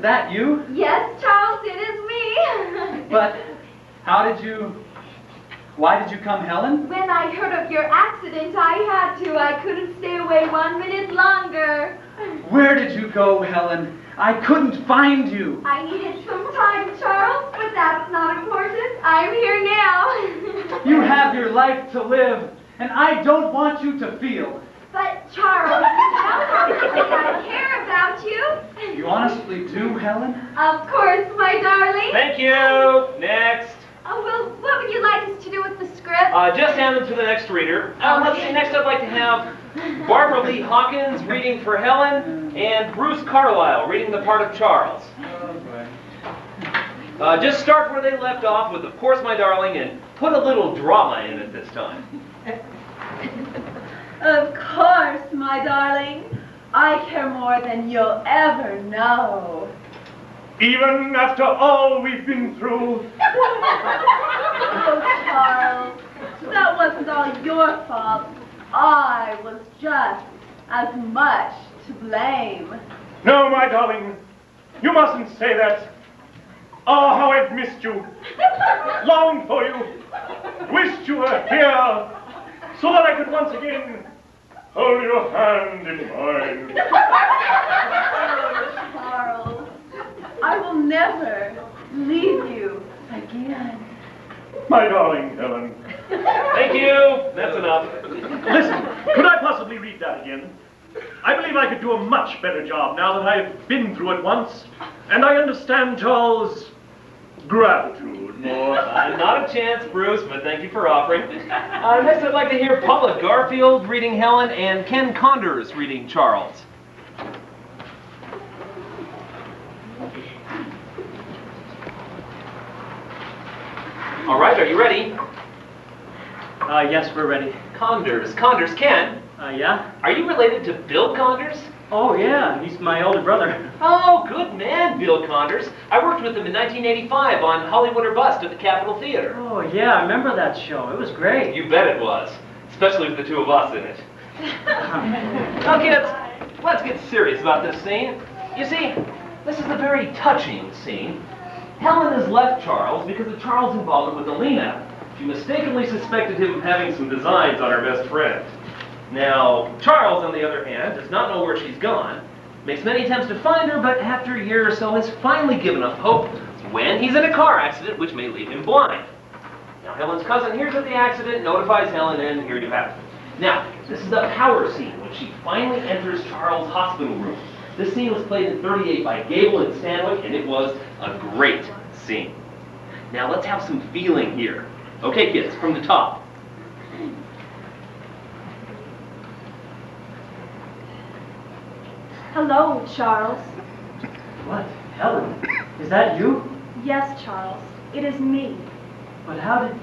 that you? Yes, Charles, it is me. But why did you come, Helen? When I heard of your accident, I had to. I couldn't stay away 1 minute longer. Where did you go, Helen? I couldn't find you. I needed some time, Charles, but that's not important. I'm here now. You have your life to live, and I don't want you to feel. But, Charles, you don't have to think I care about you. You honestly do, Helen? Of course, my darling. Thank you. Next. Oh, well, what would you like us to do with the script? Just hand them to the next reader. Let's see, next I'd like to have Barbara Lee Hawkins reading for Helen, and Bruce Carlisle reading the part of Charles. Just start where they left off with, of course, my darling, and put a little drama in it this time. Of course, my darling. I care more than you'll ever know. Even after all we've been through. Oh, Charles, that wasn't all your fault. I was just as much to blame. No, my darling, you mustn't say that. Oh, how I've missed you, longed for you, wished you were here, so that I could once again hold your hand in mine. Oh, Charles, I will never leave you again. My darling Helen. Thank you. That's enough. Listen, could I possibly read that again? I believe I could do a much better job now that I've been through it once, and I understand Charles' gratitude more. Not a chance, Bruce, but thank you for offering. Next, I'd like to hear Paula Garfield reading Helen and Ken Condors reading Charles. All right, are you ready? Yes, we're ready. Condors. Condors, Ken. Yeah? Are you related to Bill Condors? Oh, yeah, he's my older brother. Oh, good man, Bill Condors. I worked with him in 1985 on Hollywood or Bust at the Capitol Theater. Oh, yeah, I remember that show. It was great. You bet it was, especially with the two of us in it. Now, kids, let's get serious about this scene. You see, this is a very touching scene. Helen has left Charles because of Charles' involvement with Alina. She mistakenly suspected him of having some designs on her best friend. Now, Charles, on the other hand, does not know where she's gone, makes many attempts to find her, but after a year or so has finally given up hope when he's in a car accident which may leave him blind. Now, Helen's cousin hears of the accident, notifies Helen, and here you have it. Now, this is the power scene when she finally enters Charles' hospital room. This scene was played in '38 by Gable and Stanwyck, and it was a great scene. Now, let's have some feeling here. Okay, kids, from the top. Hello, Charles. What? Helen? Is that you? Yes, Charles. It is me. But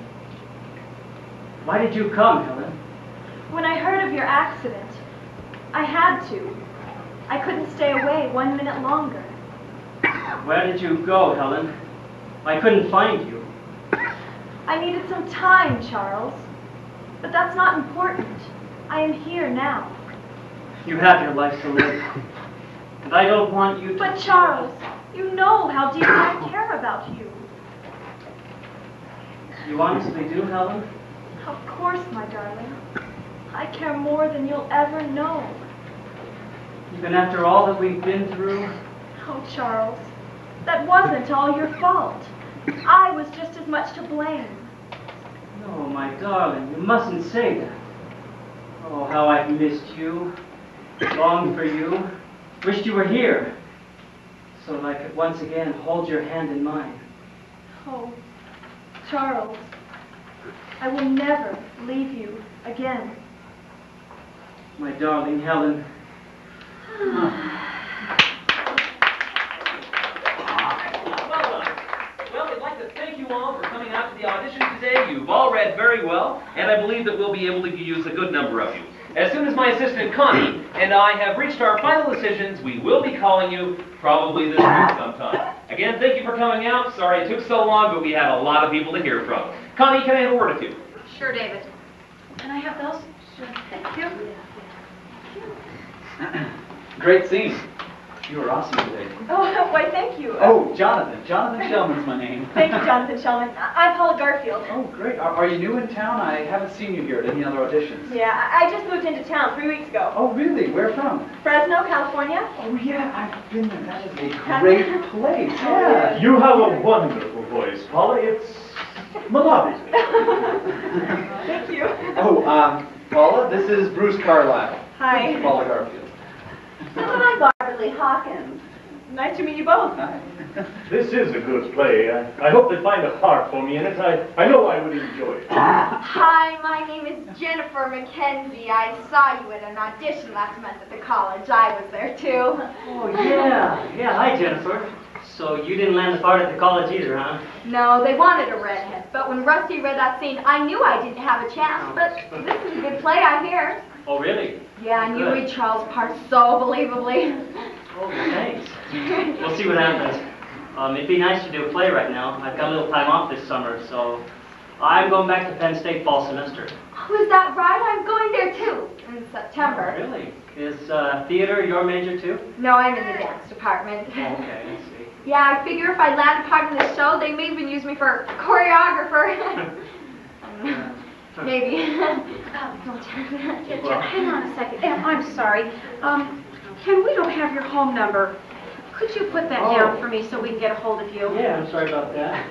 why did you come, Helen? When I heard of your accident, I had to. I couldn't stay away 1 minute longer. Where did you go, Helen? I couldn't find you. I needed some time, Charles. But that's not important. I am here now. You have your life to live. And I don't want you to... But Charles, you know how deeply I care about you. You honestly do, Helen? Of course, my darling. I care more than you'll ever know. Even after all that we've been through? Oh, Charles, that wasn't all your fault. I was just as much to blame. No, my darling, you mustn't say that. Oh, how I've missed you, longed for you, wished you were here, so that I could once again hold your hand in mine. Oh, Charles, I will never leave you again. My darling Helen. Well, we'd like to thank you all for coming out to the audition today. You've all read very well, and I believe that we'll be able to use a good number of you. As soon as my assistant Connie and I have reached our final decisions, we will be calling you probably this week sometime. Again, thank you for coming out. Sorry it took so long, but we had a lot of people to hear from. Connie, can I have a word with you? Sure, David. Can I have those? Sure. Thank you. Great scene. You were awesome today. Oh, why, thank you. Oh, Jonathan. Jonathan Shellman's my name. Thank you, Jonathan Shellman. I'm Paula Garfield. Oh, great. Are you new in town? I haven't seen you here at any other auditions. Yeah, I just moved into town 3 weeks ago. Oh, really? Where from? Fresno, California. Oh, yeah, I've been there. That is a great place. Yeah. You have a wonderful voice, Paula. It's melodic. Thank you. Oh, Paula, this is Bruce Carlisle. Hi. Paula Garfield. And I'm Barbara Lee Hawkins. Nice to meet you both. Hi. This is a good play. I hope they find a part for me in it. I know I would enjoy it. Hi, my name is Jennifer Mackenzie. I saw you at an audition last month at the college. I was there too. Oh, yeah. Yeah, hi, Jennifer. So you didn't land the part at the college either, huh? No, they wanted a redhead, but when Rusty read that scene, I knew I didn't have a chance. But this is a good play, I hear. Oh, really? Yeah, and you Good. read Charles' part so believably. Oh, thanks. We'll see what happens. It'd be nice to do a play right now. I've got a little time off this summer, so I'm going back to Penn State fall semester. Oh, is that right? I'm going there too, in September. Really? Is theater your major too? No, I'm in the dance department. Oh, okay, I see. Yeah, I figure if I land a part in the show, they may even use me for choreographer. Maybe. Well, Hang on a second. I'm sorry. Ken, we don't have your home number. Could you put that down for me so we can get a hold of you? yeah, I'm sorry about that.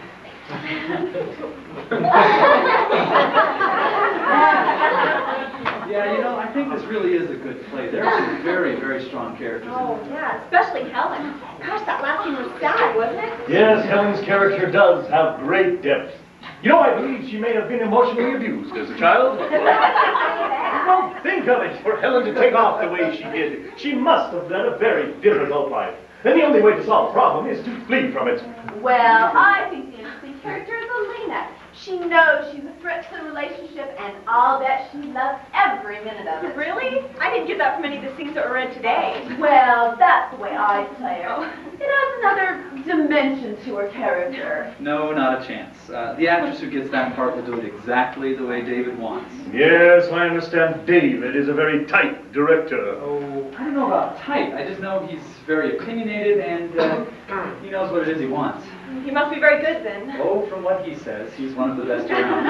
Yeah, you know, I think this really is a good play. There are some very, very strong characters in Oh, it. yeah, especially Helen. Gosh, that last scene was sad, wasn't it? Yes, Helen's character does have great depth. You know, I believe she may have been emotionally abused as a child. Well, think of it, for Helen to take off the way she did. She must have led a very difficult life. And the only way to solve the problem is to flee from it. Well, I think the interesting character is Alina. She knows she's a threat to the relationship, and I'll bet she loves every minute of it. Really? I didn't get that from any of the scenes that were read today. Well, that's the way I play her. It adds another dimension to her character. No, not a chance. The actress who gets that part will do it exactly the way David wants. Yes, I understand David is a very tight director. Oh, I don't know about tight. I just know he's very opinionated and he knows what it is he wants. He must be very good then. Oh, from what he says, he's one of the best around.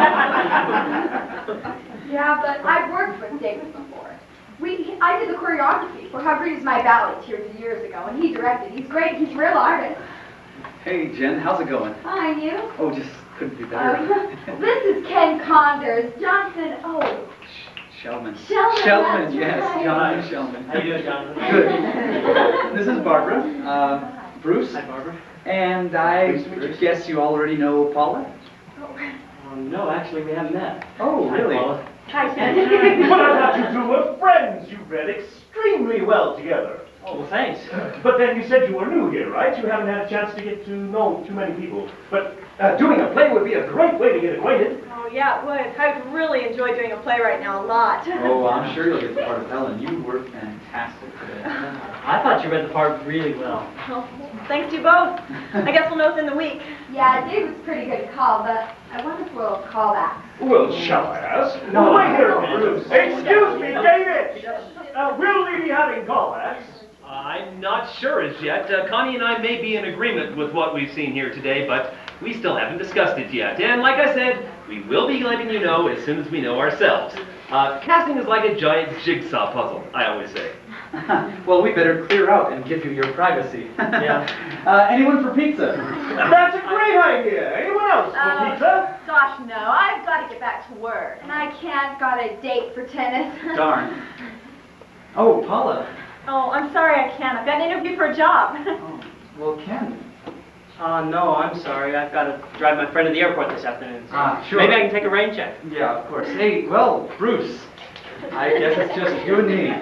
Yeah, but I've worked with David before. I did the choreography for How Great Is My Valley years ago, and he directed. He's great. He's a real artist. Hey, Jen, how's it going? Fine, you? Oh, just couldn't be better. This is Ken Condors. Johnson, Shellman. Shellman, Shellman, that's yes, right. Jonathan Shellman. How you doing, Jonathan? Good. This is Barbara. Bruce. Hi, Barbara. And I guess you already know Paula? No, actually, we haven't met. Oh, Hi, really? Paula. Hi, Ken. But I thought you two were friends. You read extremely well together. Oh, well, thanks. But then you said you were new here, right? You haven't had a chance to get to know too many people. But doing a play would be a great way to get acquainted. Oh, yeah, it would. I would really enjoy doing a play right now a lot. Oh, I'm sure you'll get the part of Helen. You were fantastic today. I thought you read the part really well. Well, thanks to you both. I guess we'll know within the week. Yeah, Dave was pretty good to call, but I wonder if we'll call back. Well, shall I ask? No, Wait here, no, Bruce. no. Excuse me, David. Will we be having callbacks? I'm not sure as yet. Connie and I may be in agreement with what we've seen here today, but we still haven't discussed it yet. And like I said, we will be letting you know as soon as we know ourselves. Casting is like a giant jigsaw puzzle, I always say. Well, we better clear out and give you your privacy. Yeah. Anyone for pizza? That's a great idea. Anyone else for pizza? Gosh, no. I've got to get back to work. And I can't got a date for tennis. Darn. Oh, Paula. Oh, I'm sorry I can't. I've got an interview for a job. Oh, well, Ken. No, I'm sorry. I've got to drive my friend to the airport this afternoon. So Sure. Maybe I can take a rain check. Yeah, of course. Hey, well, Bruce. I guess it's just you and me.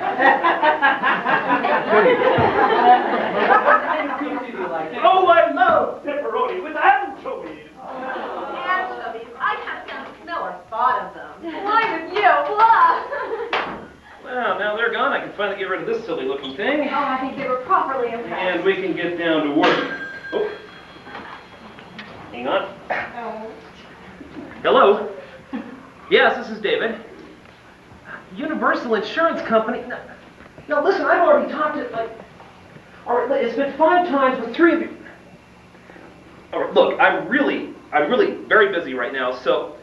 Oh, I love pepperoni with anchovies. Anchovies. I can't stand the smell or thought of them. Why with you? Blah. Well, now they're gone, I can finally get rid of this silly looking thing. Oh, I think they were properly impressed. And we can get down to work. Oh. Hang on. Oh. Hello? Yes, this is David. Universal Insurance Company. Now listen, I've already talked to, All right, it's been 5 times with 3 of you. All right, look, I'm really very busy right now, so...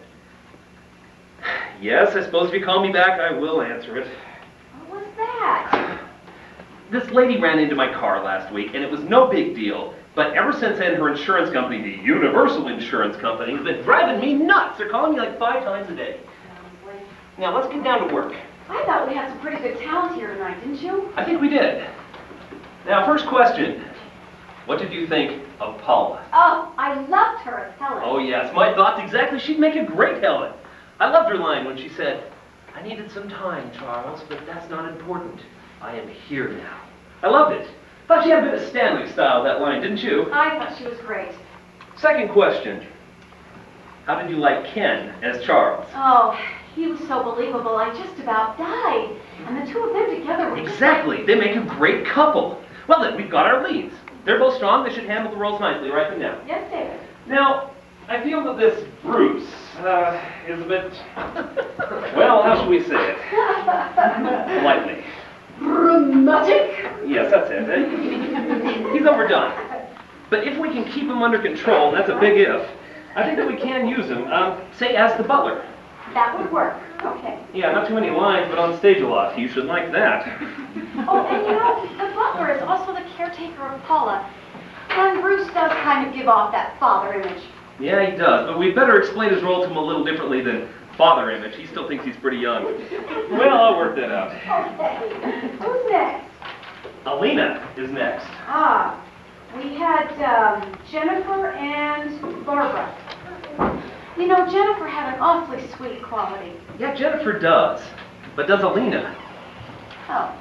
Yes, I suppose if you call me back, I will answer it. What was that? This lady ran into my car last week, and it was no big deal. But ever since then, her insurance company, the Universal Insurance Company, has been driving me nuts. They're calling me like 5 times a day. Now, let's get down to work. I thought we had some pretty good talent here tonight, didn't you? I think we did. Now, first question. What did you think of Paula? Oh, I loved her as Helen. Oh, yes, my thoughts exactly. She'd make a great Helen. I loved her line when she said, I needed some time, Charles, but that's not important. I am here now. I loved it. Thought she had a bit of Stanley style, that line, didn't you? I thought she was great. Second question. How did you like Ken as Charles? Oh, he was so believable, I just about died. And the two of them together were Exactly. They make a great couple. Well, then, we've got our leads. They're both strong. They should handle the roles nicely. Write them down. Yes, David. Now, I feel that this Bruce is a bit, well, how should we say it? Politely. Dramatic? Yes, that's it. He's overdone. But if we can keep him under control, and that's a big if, I think that we can use him, say, as the butler. That would work. Okay. Yeah, not too many lines, but on stage a lot. You should like that. Oh, and you know, the butler is also the caretaker of Paula. And Bruce does kind of give off that father image. Yeah, he does, but we'd better explain his role to him a little differently than father image. He still thinks he's pretty young. Well, I'll work that out. Okay. Who's next? Alina is next. Ah, we had Jennifer and Barbara. You know, Jennifer had an awfully sweet quality. Yeah, Jennifer does. But does Alina? Oh.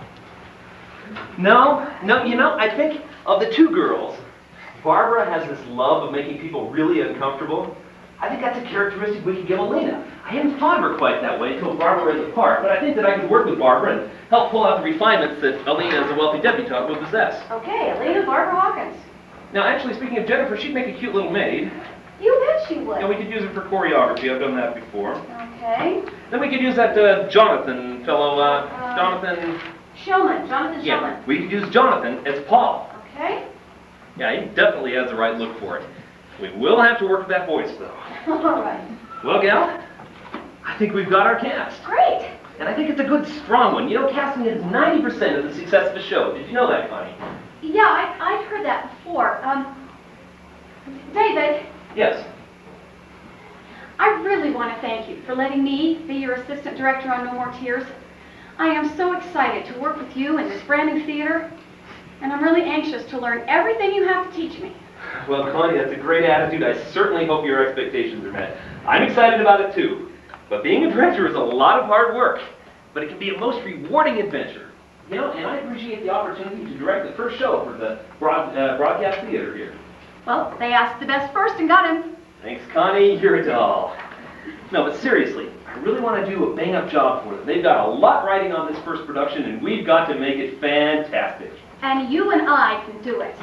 No, you know, I think of the 2 girls, Barbara has this love of making people really uncomfortable. I think that's a characteristic we could give Alina. I hadn't thought of her quite that way until Barbara read the part, but I think that I could work with Barbara and help pull out the refinements that Alina as a wealthy debutante will possess. Okay, Alina Barbara Hawkins. Now, actually, speaking of Jennifer, she'd make a cute little maid. You bet she would. And we could use her for choreography. I've done that before. Okay. Then we could use that Jonathan fellow, Jonathan... Shulman, Jonathan Shulman. Yeah, we could use Jonathan as Paul. Okay. Yeah, he definitely has the right look for it. We will have to work with that voice, though. All right. Well, gal, I think we've got our cast. Great. And I think it's a good, strong one. You know, casting is 90% of the success of a show. Did you know that, Connie? Yeah, I've heard that before. David, Yes. I really want to thank you for letting me be your assistant director on No More Tears. I am so excited to work with you in this brand new theater, and I'm really anxious to learn everything you have to teach me. Well, Connie, that's a great attitude. I certainly hope your expectations are met. I'm excited about it, too. But being a director is a lot of hard work, but it can be a most rewarding adventure. You know, and I appreciate the opportunity to direct the first show for the broadcast theater here. Well, they asked the best first and got him. Thanks, Connie. You're a doll. No, but seriously, I really want to do a bang-up job for them. They've got a lot riding on this first production, and we've got to make it fantastic. And you and I can do it.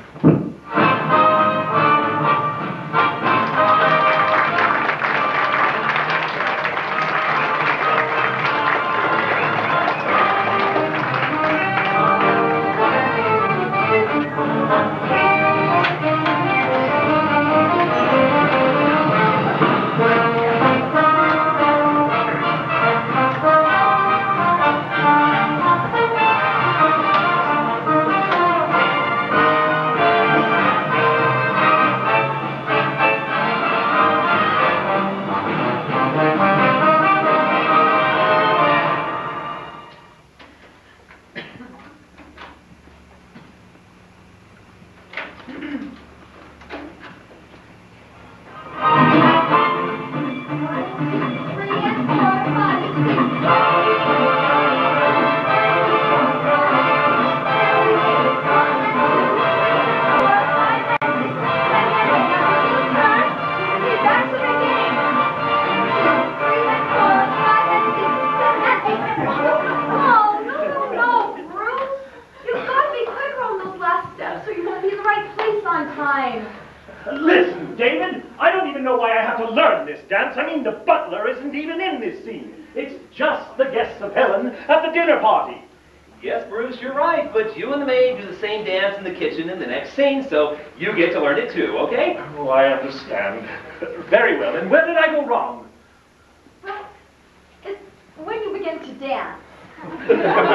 Listen, David, I don't even know why I have to learn this dance. I mean, the butler isn't even in this scene. It's just the guests of Helen at the dinner party. Yes, Bruce, you're right, but you and the maid do the same dance in the kitchen in the next scene, so you get to learn it too, okay? Oh, I understand. Very well. And where did I go wrong? Well, it's when you begin to dance. It's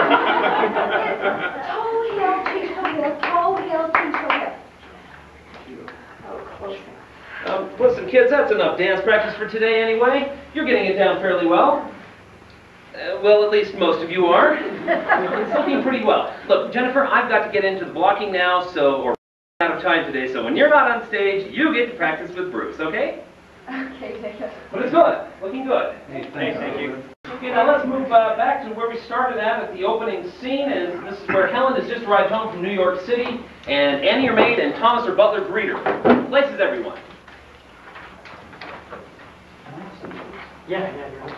toe heel, tinkle heel, toe heel, tinkle heel. Oh, closer. Listen, kids, that's enough dance practice for today anyway. You're getting it down fairly well. Well, at least most of you are. It's looking pretty well. Look, Jennifer, I've got to get into the blocking now, we're out of time today, so when you're not on stage, you get to practice with Bruce, okay? Okay, Jacob. But it's good. Looking good. Hey, thank you. Okay, now let's move back to where we started at the opening scene, and this is where Helen has just arrived home from New York City, and Annie, her maid, and Thomas, her butler, greet her. Places everyone. Yeah, you're right.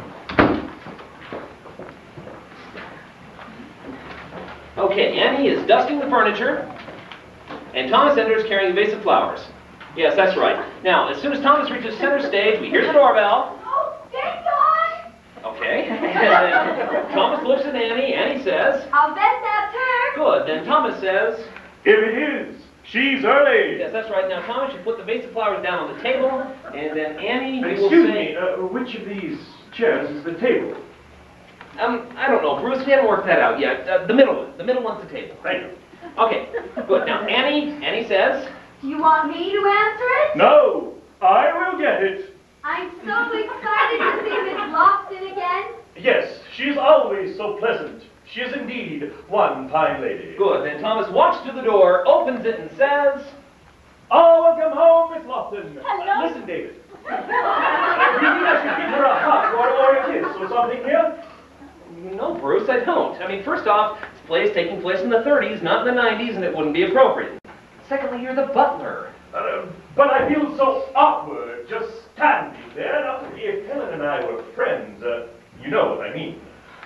Okay, Annie is dusting the furniture, and Thomas enters carrying a vase of flowers. Yes, that's right. Now, as soon as Thomas reaches center stage, we hear the doorbell. Oh, ding dong! Okay. And then Thomas looks at Annie. Annie says, I'll bet that's her. good. Then Thomas says, If it is, she's early. yes, that's right. Now, Thomas, you put the vase of flowers down on the table, and then Annie, you will Excuse say... me, which of these chairs is the table? I don't know, Bruce, we haven't worked that out yet. The middle one. The middle one's the table. Thank you. Okay, good. Now, Annie says, Do you want me to answer it? No, I will get it. I'm so excited to see Miss Lofton again. Yes, she's always so pleasant. She is indeed one fine lady. good. Then Thomas walks to the door, opens it, and says, Oh, welcome home, Miss Lofton. Hello. Listen, David. You think I should give her a hug or a kiss or something here? no, Bruce, I don't. I mean, first off, this play is taking place in the 30s, not in the 90s, and it wouldn't be appropriate. Secondly, you're the butler. But I feel so awkward just standing there. Now, if Helen and I were friends, you know what I mean.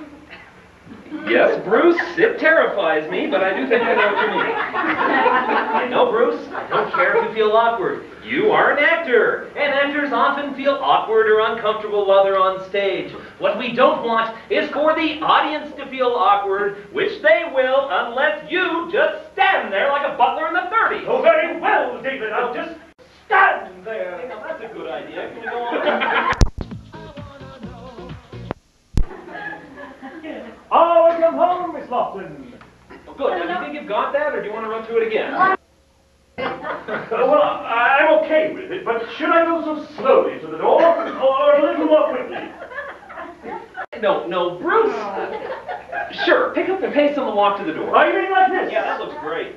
Yes, Bruce, it terrifies me, but I do think I know what you mean. You know, Bruce, I don't care if you feel awkward. You are an actor, and actors often feel awkward or uncomfortable while they're on stage. What we don't want is for the audience to feel awkward, which they will unless you just stand there like a butler in the 30s. Oh, very well, David. I'll just stand there. Now, that's a good idea. Can we go on? Oh, welcome home, Miss Lofton. Oh, good. Now, do you think you've got that, or do you want to run through it again? Well, I'm okay with it, but should I go so slowly to the door, or a little more quickly? No, Bruce. Sure, pick up the pace on the walk to the door. Are you mean like this? Yeah, that looks great.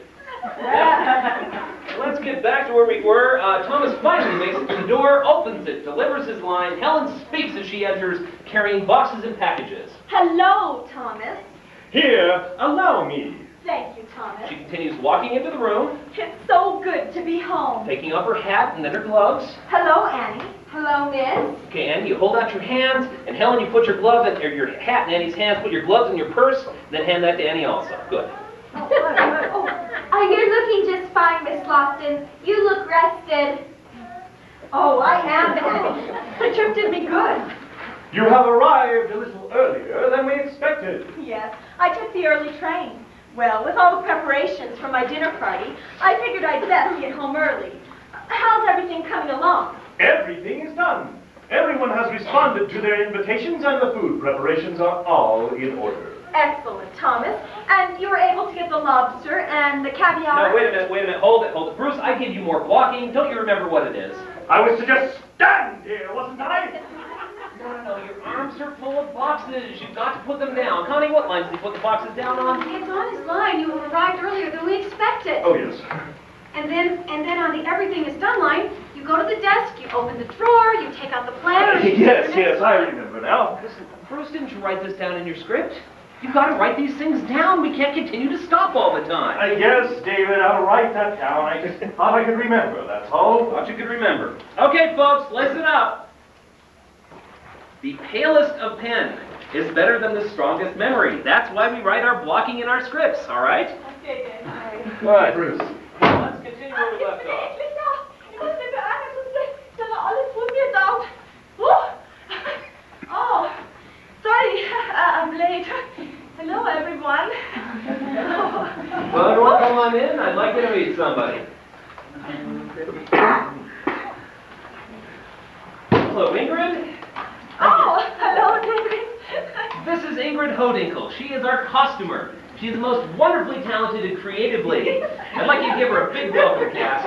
Let's get back to where we were. Thomas finally makes it to the door, opens it, delivers his line. Helen speaks as she enters, carrying boxes and packages. Hello, Thomas. Here, allow me. Thank you, Thomas. She continues walking into the room, It's so good to be home. taking off her hat and then her gloves. Hello, Annie. Hello, Miss. Okay, Annie, you hold out your hands, and Helen, you put your glove in, or your hat in Annie's hands, put your gloves in your purse, and then hand that to Annie also. Good. Oh, you're looking just fine, Miss Lofton. You look rested. Oh, I am, Annie. The trip did me good. You have arrived a little earlier than we expected. Yes, I took the early train. Well, with all the preparations for my dinner party, I figured I'd best get home early. How's everything coming along? Everything is done. Everyone has responded to their invitations, and the food preparations are all in order. Excellent, Thomas. And you were able to get the lobster and the caviar? No, wait a minute. Hold it. Bruce, I gave you more blocking. Don't you remember what it is? I was to just stand here, wasn't I? No, your arms are full of boxes. You've got to put them down. Connie, what lines did you put the boxes down on? It's on his line. You arrived earlier than we expected. Oh, yes. And then on the everything is done line, you go to the desk, you open the drawer, you take out the planner. Yes, I remember now. Listen, Bruce, didn't you write this down in your script? You've got to write these things down. We can't continue to stop all the time. Yes, David, I'll write that down. I just thought I could remember, that's all. Thought you could remember. Okay, folks, listen up. The palest of pen is better than the strongest memory. That's why we write our blocking in our scripts, all right? Okay, good. Good. Bruce. Let's continue where we left off. Oh, sorry, I'm late. Hello, everyone. like you to meet somebody. Hello, Ingrid. Oh, hello, David. This is Ingrid Hodinkle. She is our costumer. She's the most wonderfully talented and creative lady. I'd like you to give her a big welcome, Cass.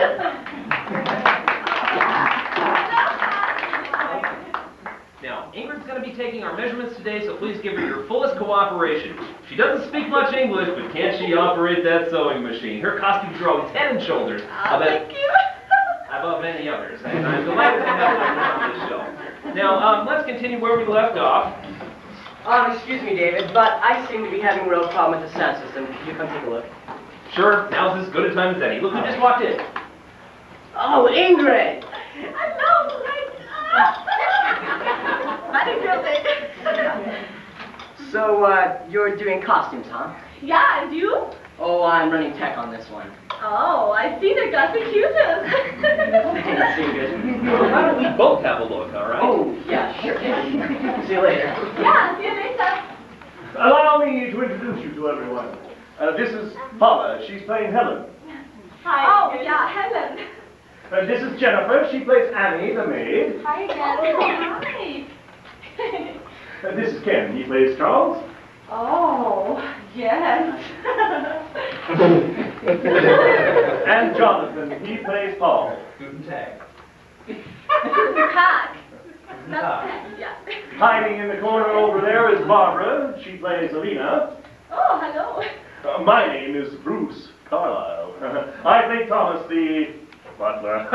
Now, Ingrid's going to be taking our measurements today, so please give her your fullest cooperation. She doesn't speak much English, but can't she operate that sewing machine? Her costumes are always head and shoulders Thank you. above any others, and I'm delighted to have her on this show. Now, let's continue where we left off. Excuse me, David, but I seem to be having a real problem with the sound system. Could you come take a look? Sure, now's as good a time as any. Look who just walked in. Oh, Ingrid! Hello, Funny girl, David. So, you're doing costumes, huh? Yeah, and you? Oh, I'm running tech on this one. Oh, I see they got the cutest. Thanks, Ingrid. Well, why don't we both have a look, all right? Oh, yeah, sure. See you later. Yeah, see you later. Allow me to introduce you to everyone. This is Paula. She's playing Helen. Hi. Oh, yeah, Helen. This is Jennifer. She plays Annie, the maid. Hi again. Hi. This is Ken. He plays Charles. Oh, yes. And Jonathan. He plays Paul. Guten Tag. Hack. Tag. Yeah. Hiding in the corner over there is Barbara. She plays Alina. Oh, hello. My name is Bruce Carlyle. I play Thomas, the butler.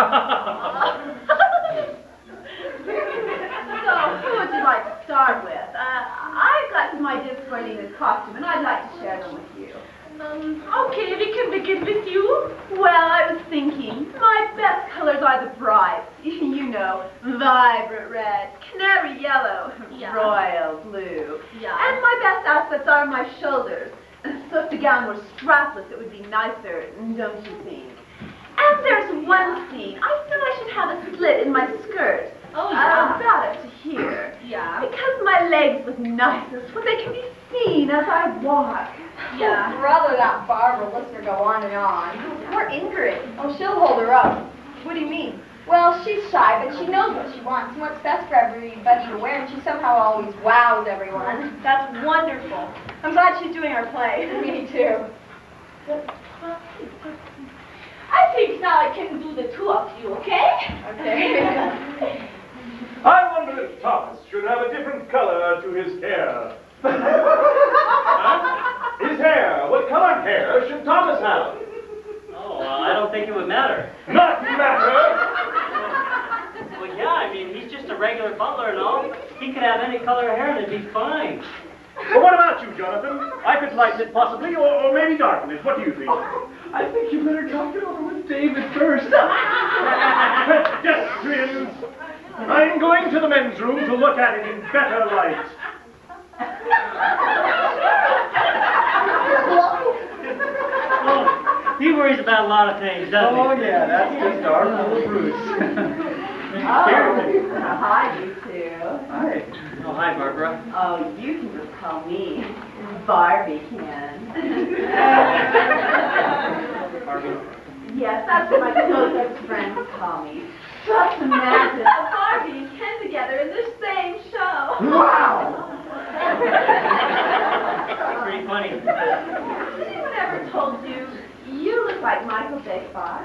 So, who would you like to start with? I've got some ideas for any this costume, and I'd like to share them with you. Okay, we can begin with you. Well, I was thinking, my best colors are the brights. You know, vibrant red, canary yellow, Yeah. royal blue. Yeah. And my best outfits are my shoulders. So if the gown were strapless, it would be nicer, don't you think? And there's one scene. I feel I should have a slit in my skirt. Oh, yeah. About up to here. Yeah. Because my legs look nicest when they can be seen as I walk. Yeah. Oh, brother, that Barbara lets her go on and on. Poor Ingrid. Oh, she'll hold her up. What do you mean? Well, she's shy, but she knows what she wants and what's best for everybody to wear, and she somehow always wows everyone. That's wonderful. I'm glad she's doing her play. Me too. I think now I can do the two of you, okay? Okay. I wonder if Thomas should have a different color to his hair. Huh? His hair. What colored hair should Thomas have? Oh, I don't think it would matter. Not matter. Well, yeah, I mean, he's just a regular butler and all. He could have any color hair and it'd be fine. Well, what about you, Jonathan? I could lighten it possibly, or maybe darken it. What do you think? I think you better talk it over with David first. Pedestrians! I'm going to the men's room to look at it in better light. Oh, he worries about a lot of things, doesn't he? Oh, yeah, that's just our little Bruce. Hi, you two. Hi. Oh, hi, Barbara. Oh, you can just call me Barbie, Ken. Barbie. Yes, that's what my closest friends call me. Just imagine Barbie and Ken together in the same show. Wow! Pretty funny. Has anyone ever told you, you look like Michael J. Fox?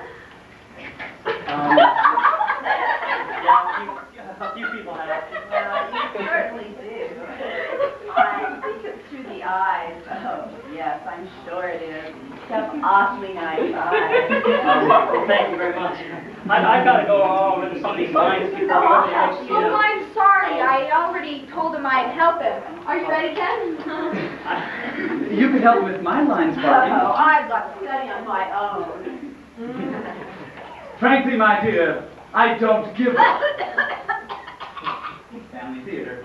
Yeah, a few people have. You certainly do. I think it's through the eyes. Oh, yes, I'm sure it is. You have awfully nice eyes. Thank you very much. I've got to go over to some of these lines before we go to the next scene. Oh, I'm sorry. I already told him I'd help him. Are you ready, Ken? You could help with my lines, Barbie. Oh, I've got to study on my own. Frankly, my dear, I don't give up. Family theater.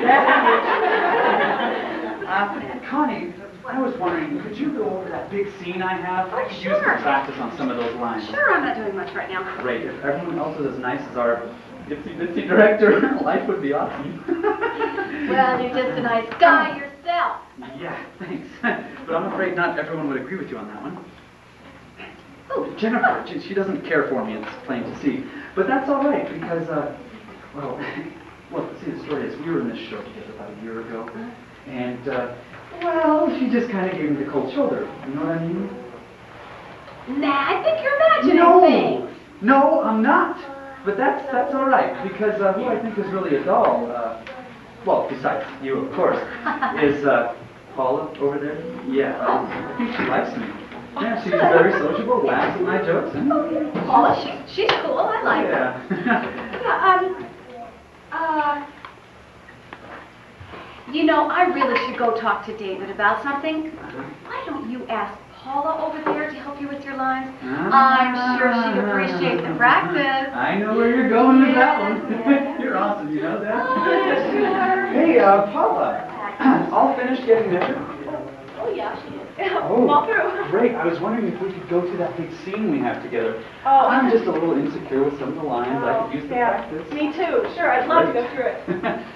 Connie, I was wondering, could you go over that big scene I have? I could use Sure. some practice on some of those lines. Sure, I'm not doing much right now. Great. If everyone else is as nice as our itsy-bitsy director, life would be awesome. Well, you're just a nice guy yourself. Yeah, thanks. But I'm afraid not everyone would agree with you on that one. Jennifer. She doesn't care for me, it's plain to see. But that's all right, because, well, see, the story is, we were in this show together about a year ago, and, well, she just kind of gave me the cold shoulder. You know what I mean? Nah, I think you're imagining things. No, I'm not. But that's all right, because who I think is really a doll, well, besides you, of course, is Paula over there. Yeah, I think she likes me. Yeah, she's very sociable, laughs at my jokes. Paula, she's cool. I like her. You know, I really should go talk to David about something. Why don't you ask Paula over there to help you with your lines? I'm sure she'd appreciate the practice. I know where you're going with that one. You're awesome, you know that? Sure. Hey, Paula, all finished getting measured? Oh, yeah, she is. Oh, All through. great. I was wondering if we could go to that big scene we have together. Oh. I'm just a little insecure with some of the lines. I could use the practice. Me too. Sure, I'd love to go through it.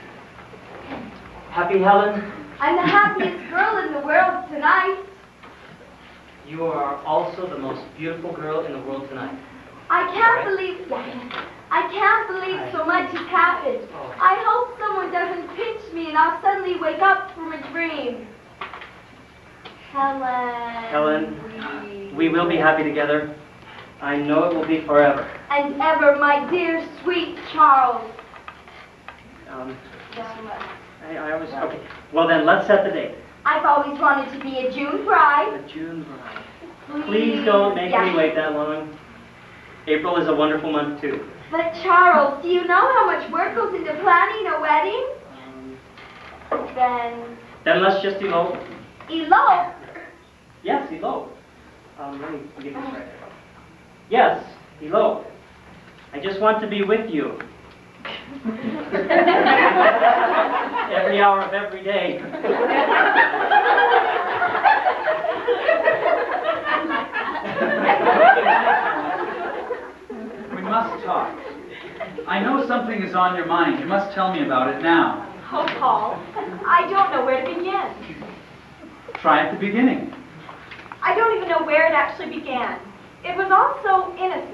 Happy, Helen? I'm the happiest girl in the world tonight. You are also the most beautiful girl in the world tonight. I can't believe so much has happened. I hope someone doesn't pinch me and I'll suddenly wake up from a dream. Helen, we will be happy together. I know it will be forever. And ever, my dear, sweet Charles. I always, okay. Well then, let's set the date. I've always wanted to be a June bride. A June bride. Please don't make me wait that long. April is a wonderful month too. But Charles, do you know how much work goes into planning a wedding? Then let's just elope. Elope? Yes, elope. Let me get this right. Yes, elope. I just want to be with you. Every hour of every day. We must talk. I know something is on your mind. You must tell me about it now. Oh, Paul, I don't know where to begin. Try at the beginning. I don't even know where it actually began. It was all so innocent.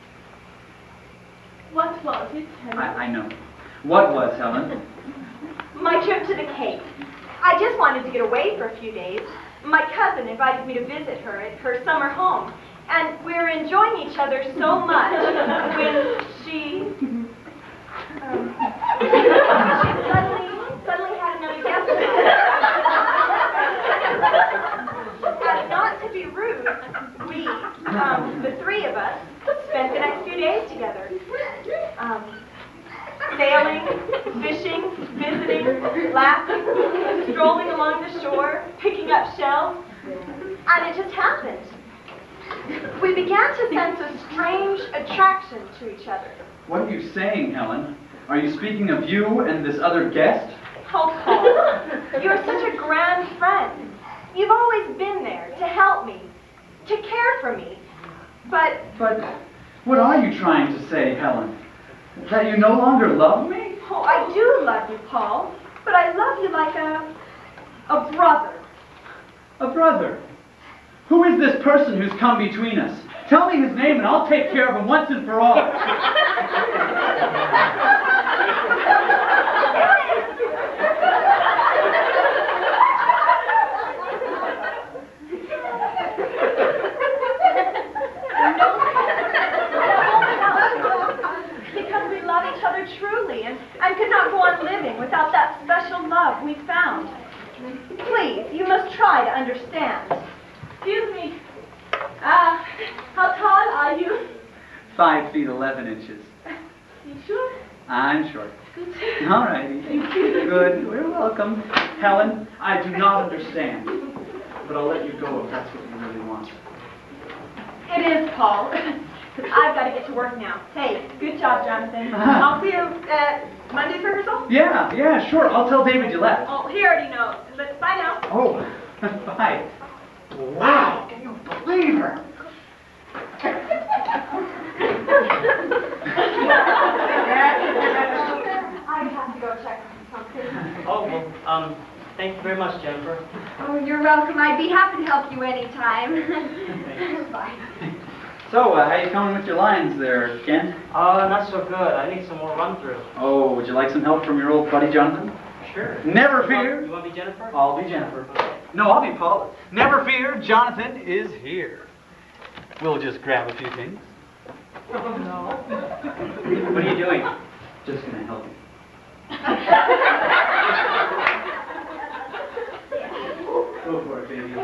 What was it, Helen? I know. What was, Helen? My trip to the Cape. I just wanted to get away for a few days. My cousin invited me to visit her at her summer home. And we were enjoying each other so much when she suddenly had another guest. And not to be rude, we, the three of us, spent the next few days together. Sailing, fishing, visiting, laughing, strolling along the shore, picking up shells. And it just happened. We began to sense a strange attraction to each other. What are you saying, Helen? Are you speaking of you and this other guest? Oh, Paul, you're such a grand friend. You've always been there to help me, to care for me. But what are you trying to say, Helen? That you no longer love me? oh, I do love you, Paul. But I love you like a brother. A brother? Who is this person who's come between us? Tell me his name and I'll take care of him once and for all. Because we love each other truly and could not go on living without that special love we found. Please, you must try to understand. Excuse me. How tall are you? 5 feet 11 inches. You sure? I'm short. Good. All righty. Good. You're welcome. Helen, I do not understand. But I'll let you go if that's what you really want. It is, Paul. I've got to get to work now. Hey, good job, Jonathan. I'll see you at Monday's rehearsal? Yeah, sure. I'll tell David you left. Oh, he already knows. But bye now. Oh, bye. Wow, can you believe her? I have to go check on something. Oh, well, thank you very much, Jennifer. Oh, you're welcome. I'd be happy to help you anytime. Bye. So, how you coming with your lines there, Ken? Not so good. I need some more run-through. Oh, would you like some help from your old buddy Jonathan? Sure. Never fear. You want to be Jennifer? I'll be Jennifer. No, I'll be Paula. Never fear, Jonathan is here. We'll just grab a few things. What are you doing? Just gonna help you. Go for it, baby.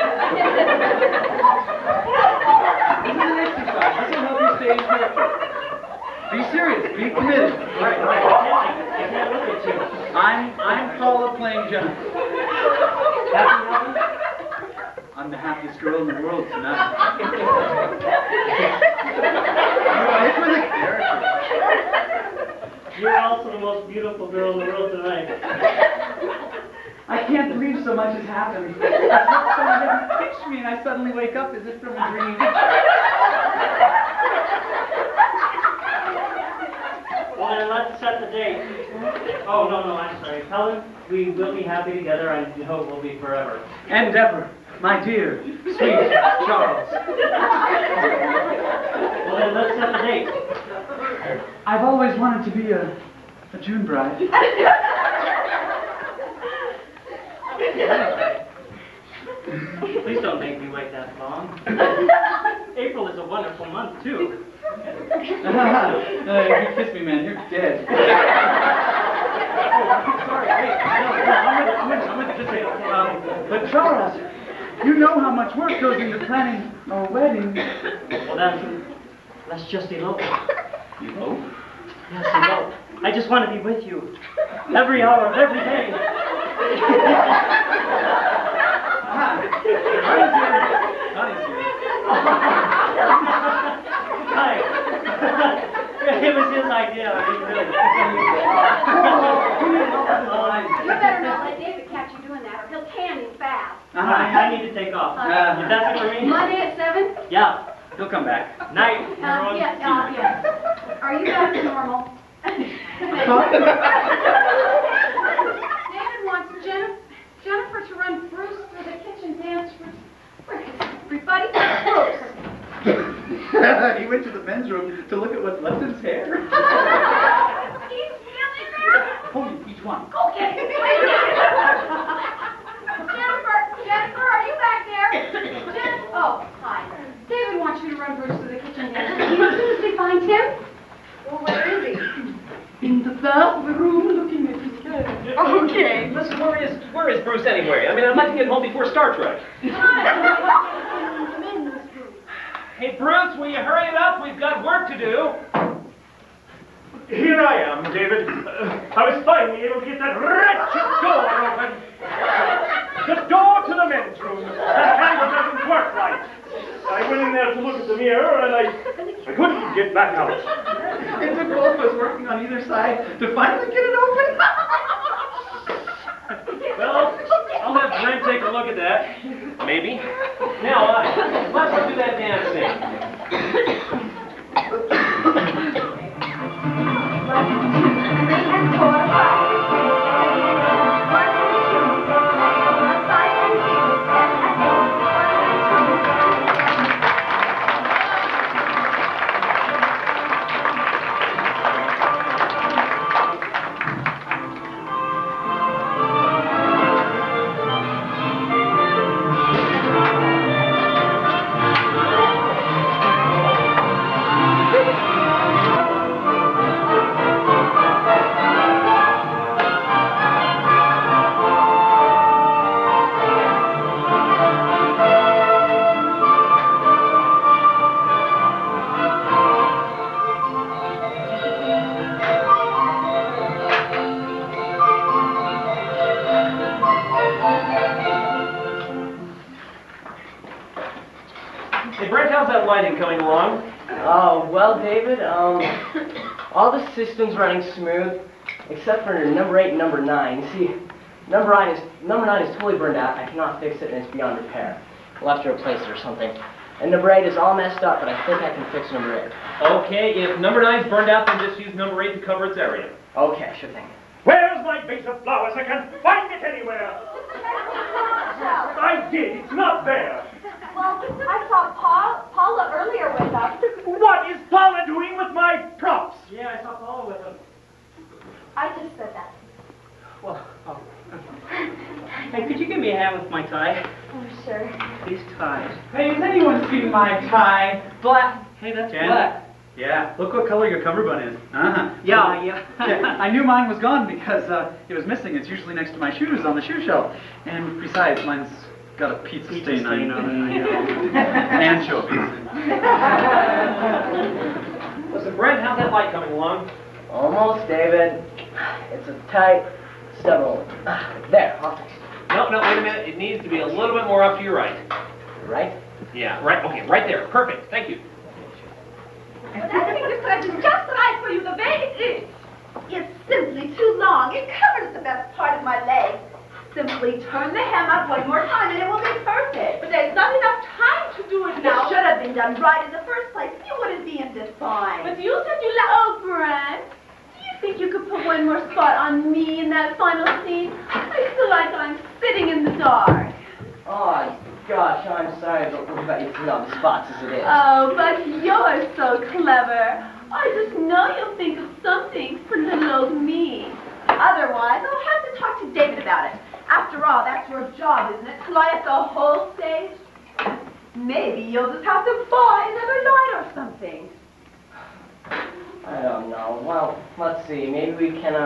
This is an exercise. This will help you stay in character. Be serious. Be committed. All right. I can't look at you. I'm Paula playing Jennifer. Happy, Helen? I'm the happiest girl in the world tonight. Stick with the character. You're also the most beautiful girl in the world tonight. I can't believe so much has happened. It's like someone didn't pitch me and I suddenly wake up as if from a dream. Well, then let's set the date. Oh, no, I'm sorry. Helen, we will be happy together and I hope we'll be forever. And Deborah, my dear, sweet Charles. Well, then let's set the date. I've always wanted to be a June bride. Please don't make me wait that long. April is a wonderful month, too. You kiss me, man. You're dead. Sorry, wait. No, I'm with you. Just wait. But Charles, you know how much work goes into planning a wedding. Well, let's just elope. Elope? Yes, elope. I just want to be with you. Every hour of every day. Hi. It was his idea. I mean, really. You better not let David catch you doing that, or he'll can you fast. I need to take off. If that's it for me? Monday at 7? Yeah. He'll come back. Night, everyone. Yes. Are you back to normal? David wants Jennifer to run Bruce through the kitchen dance. Where is everybody? Bruce. He went to the men's room to look at what's left of his hair. He's still in there. Hold each one. Go get him. Jennifer, are you back there? Oh, hi. David wants you to run Bruce through the kitchen dance. As soon as we find him. Well, where is he? In the bathroom looking at his hair. Okay, listen, where is Bruce anyway? I mean, I'd like to get home before Star Trek. Hey, Bruce, will you hurry it up? We've got work to do. Here I am, David. I was finally able to get that wretched door open. The door to the men's room. The handle doesn't work right. I went in there to look at the mirror and I couldn't get back out. It took both of us working on either side to finally get it open. Well, I'll have Brent take a look at that. Maybe. Now, let's do that dancing. Hey, Brent, how's that lighting coming along? Oh, well, David, all the systems running smooth, except for number 8 and number 9. You see, number 9 is totally burned out. I cannot fix it, and it's beyond repair. We'll have to replace it or something. And number 8 is all messed up, but I think I can fix number 8. Okay, if number 9's burned out, then just use number 8 to cover its area. Okay, sure thing. Where's my vase of flowers? I can't find it anywhere. I did. It's not there. Well, I saw Paula earlier with could you give me a hand with my tie? Oh, sure. These ties. Hey, has anyone seen my tie? Black. Hey, that's Jan? Black. Yeah, look what color your cummerbund is. Uh-huh. Yeah. I knew mine was gone because it was missing. It's usually next to my shoes on the shoe shelf. And besides, mine's got a pizza stain on it. Anchovies. Listen, Brent, how's that light coming along? Almost, David. It's a tight stubble. There, I'll fix it. No, wait a minute. It needs to be a little bit more up to your right. Right? Yeah, right. Okay, right there. Perfect. Thank you. But I think this stretch is just right for you the way it is. It's simply too long. It covers the best part of my leg. Simply turn the hem up one more time and it will be perfect. But there's not enough time to do it now. It should have been done right in the first place. You wouldn't be undefined. But you said you like... Oh, Brent. Do you think you could put one more spot on me in that final scene? I feel like I'm sitting in the dark. Oh, gosh, I'm sorry, but we've got you three on the spots as it is. Oh, but you're so clever. I just know you'll think of something for little old me. Otherwise, I'll have to talk to David about it. After all, that's your job, isn't it? To light up the whole stage? Maybe you'll just have to buy another light or something. I don't know. Well, let's see. Maybe we can,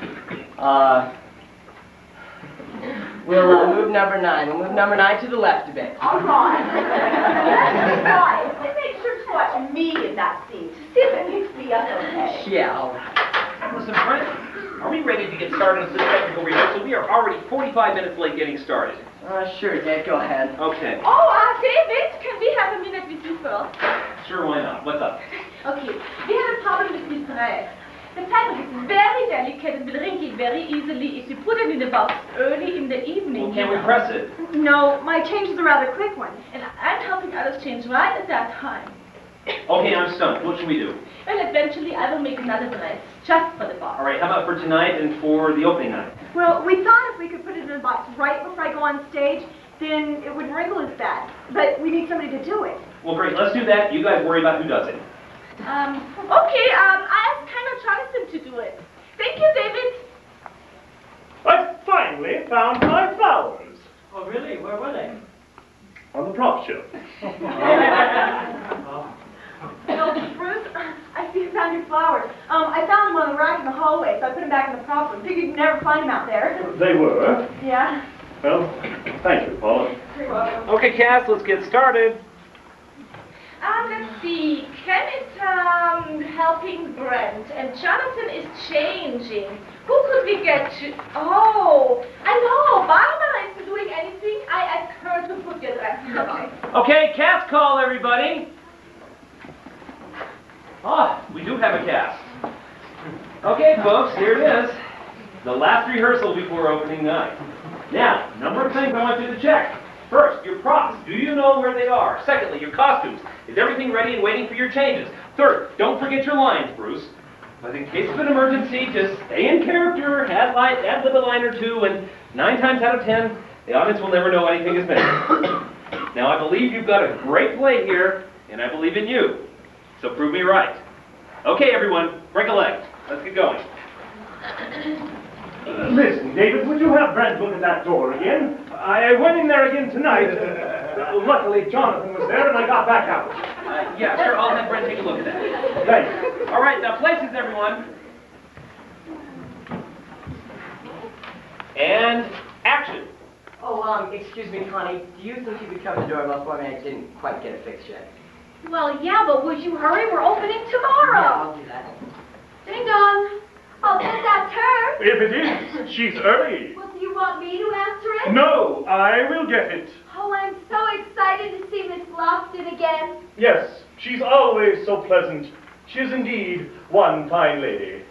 we'll move number 9. We'll move number 9 to the left a bit. All right. Right. And make sure to watch me in that scene to see if it picks me up okay. Yeah, all right. Listen, Brent, are we ready to get started on this technical rehearsal? We are already 45 minutes late getting started. Sure, Dad, go ahead. Okay. Oh, David, can we have a minute with you first? Sure, why not? What's up? Okay, we have a problem with this dress. The fabric is very delicate and will wrinkle very easily if you put it in a box early in the evening. Well, can't we press it? No, my change is a rather quick one, and I'm helping others change right at that time. Okay, I'm stumped. What should we do? Well, eventually I will make another dress, just for the box. All right, how about for tonight and for the opening night? Well, we thought if we could put it in a box right before I go on stage, then it wouldn't wrinkle as bad. But we need somebody to do it. Well, great. Let's do that. You guys worry about who does it. Okay, I asked Colonel Jonathan to do it. Thank you, David. I finally found my flowers Oh, really? Where were they? on the prop shelf. Oh, Bruce, I see you found your flowers. I found them on the rack in the hallway, so I put them back in the prop room. Figured you'd never find them out there. They were. Yeah. Well, thank you, Paula. You're welcome. Okay, Cass, let's get started. Let's see. Ken is helping Brent, and Jonathan is changing. Who could we get to? Oh, I know. Barbara isn't doing anything. I asked her to put your dress in the box. Okay, cast call, everybody. Ah, we do have a cast. Okay, folks, here it is. The last rehearsal before opening night. Now, number of things I want you to check. First, your props. Do you know where they are? Secondly, your costumes. Is everything ready and waiting for your changes? Third, don't forget your lines, Bruce. But in case of an emergency, just stay in character, add lib a line or two, and 9 times out of 10, the audience will never know anything is missing. Now, I believe you've got a great play here, and I believe in you. So prove me right. Okay, everyone, break a leg. Let's get going. Listen, David, would you have Brent look at that door again? I went in there again tonight. Luckily, Jonathan was there, and I got back out. Yeah, sure, I'll have Brent take a look at that. Thanks. All right, now places, everyone. And action. Oh, excuse me, Connie. Do you think you could cover the doorbell for me? I didn't quite get it fixed yet. Well, yeah, but would you hurry? We're opening tomorrow. Yeah, I'll do that. Ding dong. Oh, then that's her. If it is, she's early. Well, do you want me to answer it? No, I will get it. Oh, I'm so excited to see Miss Lofton again. Yes, she's always so pleasant. She is indeed one fine lady.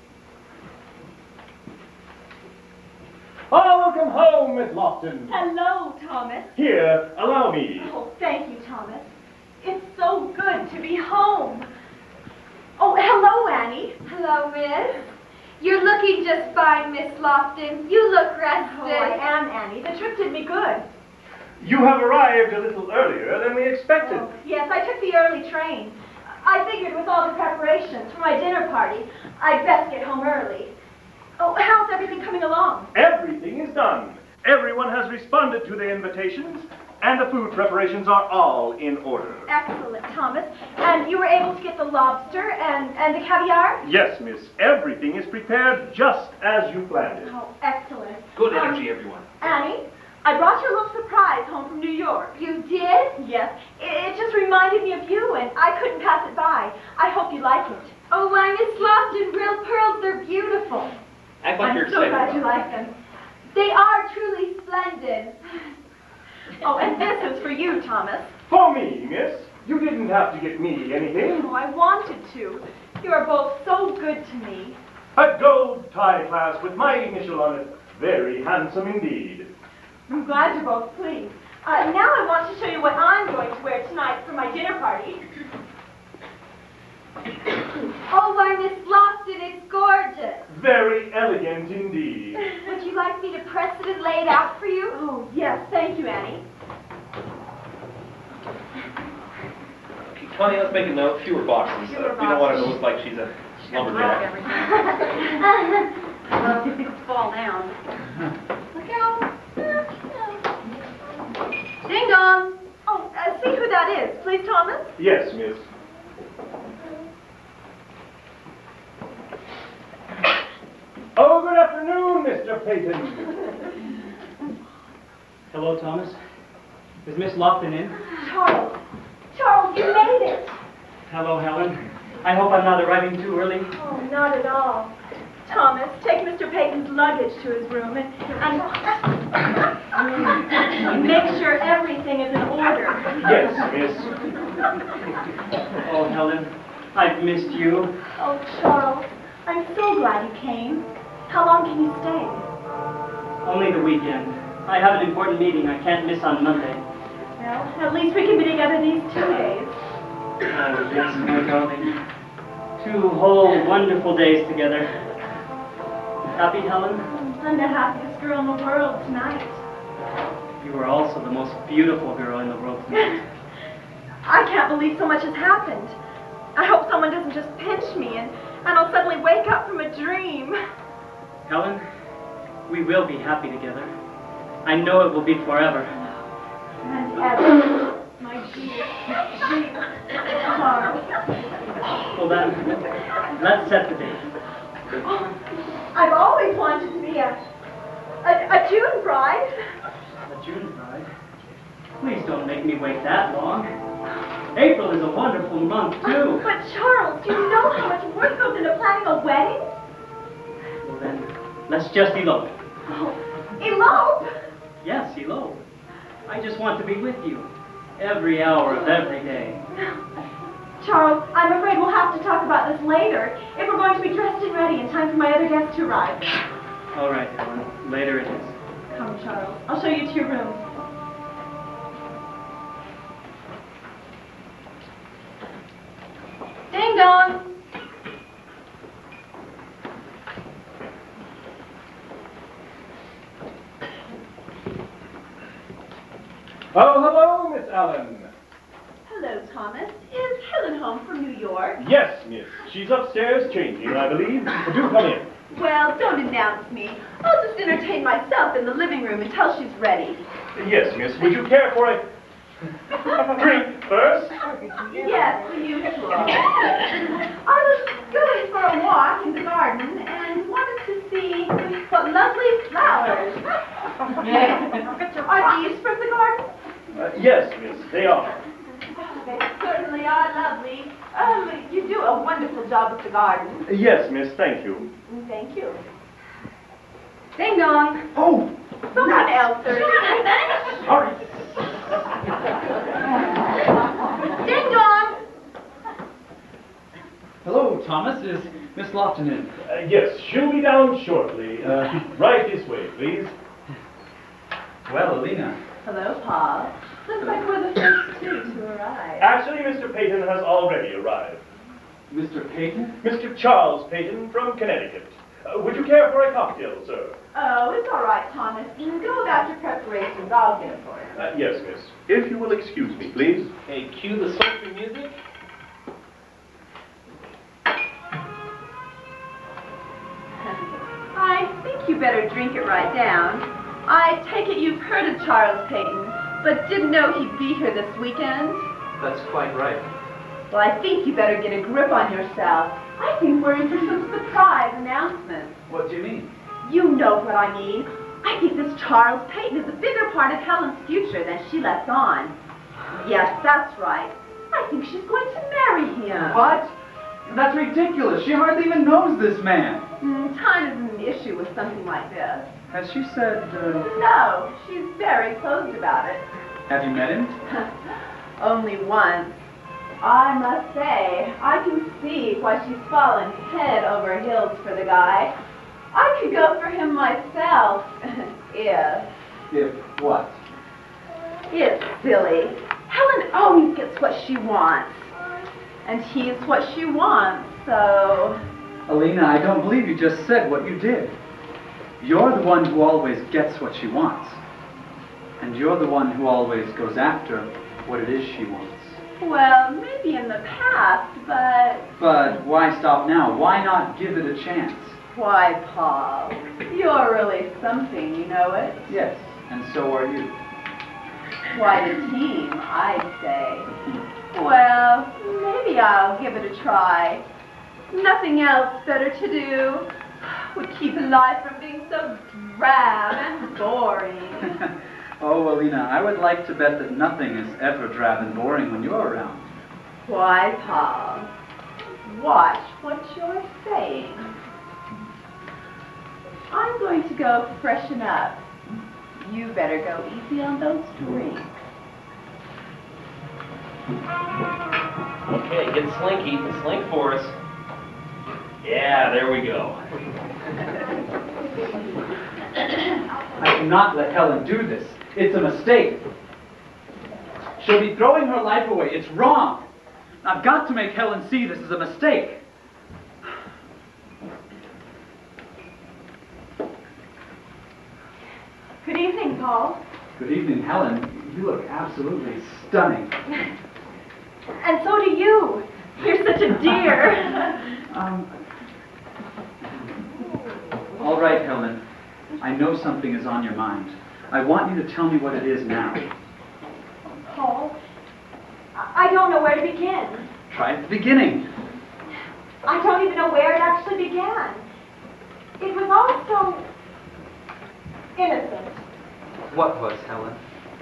Oh, welcome home, Miss Lofton. Hello, Thomas. Here, allow me. Oh, thank you, Thomas. It's so good to be home. Oh, hello, Annie. Hello, Miss. You're looking just fine, Miss Lofton. You look rested. Oh, I am, Annie. The trip did me good. You have arrived a little earlier than we expected. Oh, yes, I took the early train. I figured with all the preparations for my dinner party, I'd best get home early. Oh, how's everything coming along? Everything is done. Everyone has responded to the invitations, and the food preparations are all in order. Excellent, Thomas. And you were able to get the lobster and the caviar? Yes, miss. Everything is prepared just as you planned it. Oh, excellent. Good energy, everyone. Annie, I brought you a little surprise home from New York. You did? Yes. It just reminded me of you, and I couldn't pass it by. I hope you like it. Oh, why, Miss Lofton, real pearls, they're beautiful. Act like you're I'm so excited glad about you it. like them. They are truly splendid. Oh, and this is for you, Thomas. For me, miss. You didn't have to get me anything. Oh, I wanted to. You are both so good to me. A gold tie clasp with my initial on it. Very handsome indeed. I'm glad you're both pleased. Now I want to show you what I'm going to wear tonight for my dinner party. Oh, why, Miss Lofton, it's gorgeous. Very elegant indeed. Would you like me to press it and lay it out for you? Oh, yes, thank you, Annie. Okay, Connie, let's make a note. Fewer boxes. We don't want her to look like she's a lumberjack. Well, if things fall down. Look out. Ding dong. Oh, see who that is, please, Thomas. Yes, miss. Oh, good afternoon, Mr. Peyton. Hello, Thomas. Is Miss Lofton in? Charles. Charles, you made it. Hello, Helen. I hope I'm not arriving too early. Oh, not at all. Thomas, take Mr. Peyton's luggage to his room and make sure everything is in order. Yes, miss. Oh, Helen, I've missed you. Oh, Charles, I'm so glad you came. How long can you stay? Only the weekend. I have an important meeting I can't miss on Monday. Well, at least we can be together these 2 days. Oh, yes, my darling. 2 whole wonderful days together. Happy, Helen? I'm the happiest girl in the world tonight. You are also the most beautiful girl in the world tonight. I can't believe so much has happened. I hope someone doesn't just pinch me and I'll suddenly wake up from a dream. Helen, we will be happy together. I know it will be forever. And ever, my dear, Charles. Well then, let's set the date. Oh, I've always wanted to be a June bride. A June bride? Please don't make me wait that long. April is a wonderful month, too. But Charles, do you know how much work goes into planning a wedding? Well then, let's just elope. Oh, elope? Yes, elope. I just want to be with you. Every hour of every day. Charles, I'm afraid we'll have to talk about this later if we're going to be dressed and ready in time for my other guests to arrive. All right, Helen. Later it is. Come, Charles. I'll show you to your room. Ding dong. Oh, hello, Miss Allen. Hello, Thomas. Is Helen home from New York? Yes, miss. She's upstairs changing, I believe. Do come in. Well, don't announce me. I'll just entertain myself in the living room until she's ready. Yes, miss. Would you care for a drink first? Yes, the usual. I was going for a walk in the garden and wanted to see what lovely flowers. Are these from the garden? Yes, miss. They are. They certainly are lovely. You do a wonderful job with the garden. Yes, miss. Thank you. Thank you. Ding dong. Oh, Someone else, sir. sorry. Ding dong. Hello, Thomas. Is Miss Lofton in? Yes, she'll be down shortly. Right this way, please. Well, Alina. Hello, Paul. Looks like we're the first two to arrive. Actually, Mr. Peyton has already arrived. Mr. Peyton? Mr. Charles Peyton from Connecticut. Would you care for a cocktail, sir? Oh, it's all right, Thomas. Go about your preparations. I'll get it for you. Yes, miss. If you will excuse me, please. Hey, cue the sultry music. I think you better drink it right down. I take it you've heard of Charles Peyton, but didn't know he'd be here this weekend? That's quite right. Well, I think you better get a grip on yourself. I think we're in for some surprise announcements. What do you mean? You know what I mean. I think this Charles Peyton is a bigger part of Helen's future than she lets on. Yes, that's right. I think she's going to marry him. What? That's ridiculous. She hardly even knows this man. Time isn't an issue with something like this. Has she said, No, she's very closed about it. have you met him? Only once. I must say, I can see why she's fallen head over heels for the guy. I could go for him myself, if... If what? It's silly. Helen always gets what she wants. And he's what she wants, so... Alina, I don't believe you just said what you did. You're the one who always gets what she wants. And you're the one who always goes after what it is she wants. Well, maybe in the past, but... But why stop now? Why not give it a chance? Why, Paul, you're really something, you know it? Yes, and so are you. Quite a team, I'd say. Well, maybe I'll give it a try. Nothing else better to do would keep life from being so drab and boring. Oh, Alina, I would like to bet that nothing is ever drab and boring when you're around. Why, Paul, watch what you're saying. I'm going to go freshen up. You better go easy on those drinks. Okay, get Slinky. Slink for us. Yeah, there we go. I cannot let Helen do this. It's a mistake. She'll be throwing her life away. It's wrong. I've got to make Helen see this is a mistake. Good evening, Paul. Good evening, Helen. You look absolutely stunning. And so do you. You're such a dear. All right, Helen. I know something is on your mind. I want you to tell me what it is now. Paul, I don't know where to begin. Try at the beginning. I don't even know where it actually began. It was all so innocent. What was, Helen?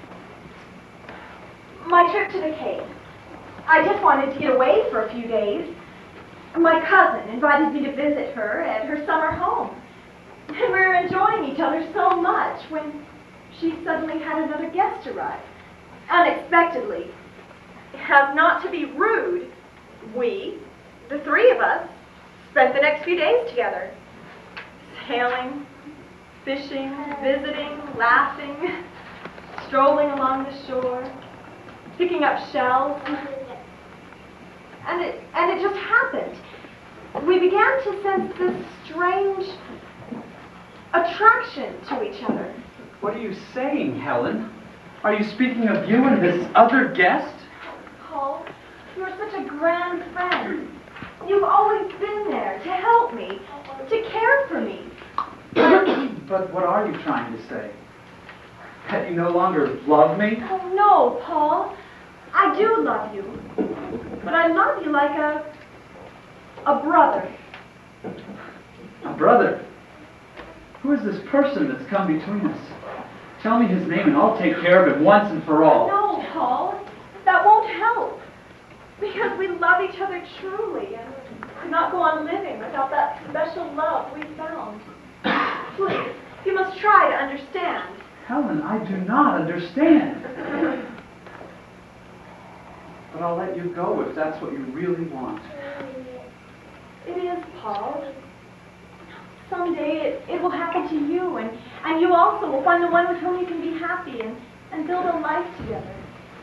My trip to the Cape. I just wanted to get away for a few days. My cousin invited me to visit her at her summer home. And we were enjoying each other so much when she suddenly had another guest arrive. Unexpectedly. As not to be rude, we, the three of us, spent the next few days together. Sailing, fishing, visiting, laughing, strolling along the shore, picking up shells. And it just happened. We began to sense this strange attraction to each other. What are you saying, Helen? Are you speaking of you and this other guest? Paul, you're such a grand friend. You've always been there to help me, to care for me. But what are you trying to say? That you no longer love me? Oh, no, Paul. I do love you. But I love you like a brother. A brother? Who is this person that's come between us? Tell me his name and I'll take care of it once and for all. No, Paul. That won't help. Because we love each other truly and could not go on living without that special love we found. Please, you must try to understand. Helen, I do not understand. But I'll let you go if that's what you really want. It is, Paul. Someday it will happen to you, and you also will find the one with whom you can be happy and build a life together.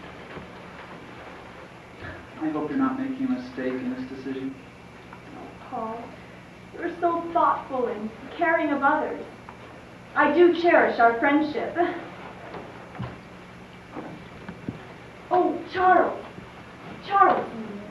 I hope you're not making a mistake in this decision. Paul, you're so thoughtful and caring of others. I do cherish our friendship. Oh, Charles. Charles.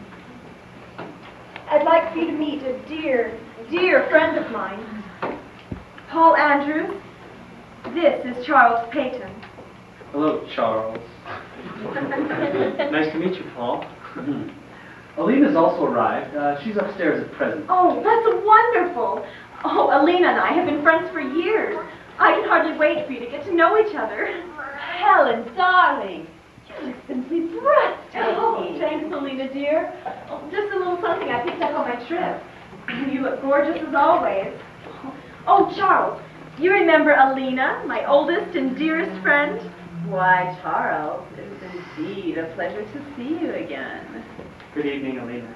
I'd like for you to meet a dear, dear friend of mine. Paul Andrews. This is Charles Payton. Hello, Charles. Nice to meet you, Paul. Alina's also arrived. She's upstairs at present. Oh, that's wonderful. Oh, Alina and I have been friends for years. I can hardly wait for you to get to know each other. Helen, darling. You look simply breathtaking. Oh, thanks, Alina, dear. Oh, just a little something I picked up on my trip. You look gorgeous as always. Oh, Charles, you remember Alina, my oldest and dearest friend? Why, Charles, it is indeed a pleasure to see you again. Good evening, Alina.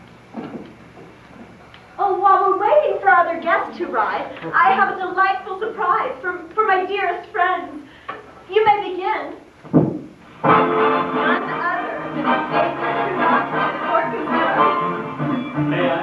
Oh, while we're waiting for other guests to arrive, I have a delightful surprise for my dearest friends. You may begin. None other than David Trudowski and Orchestra. May I?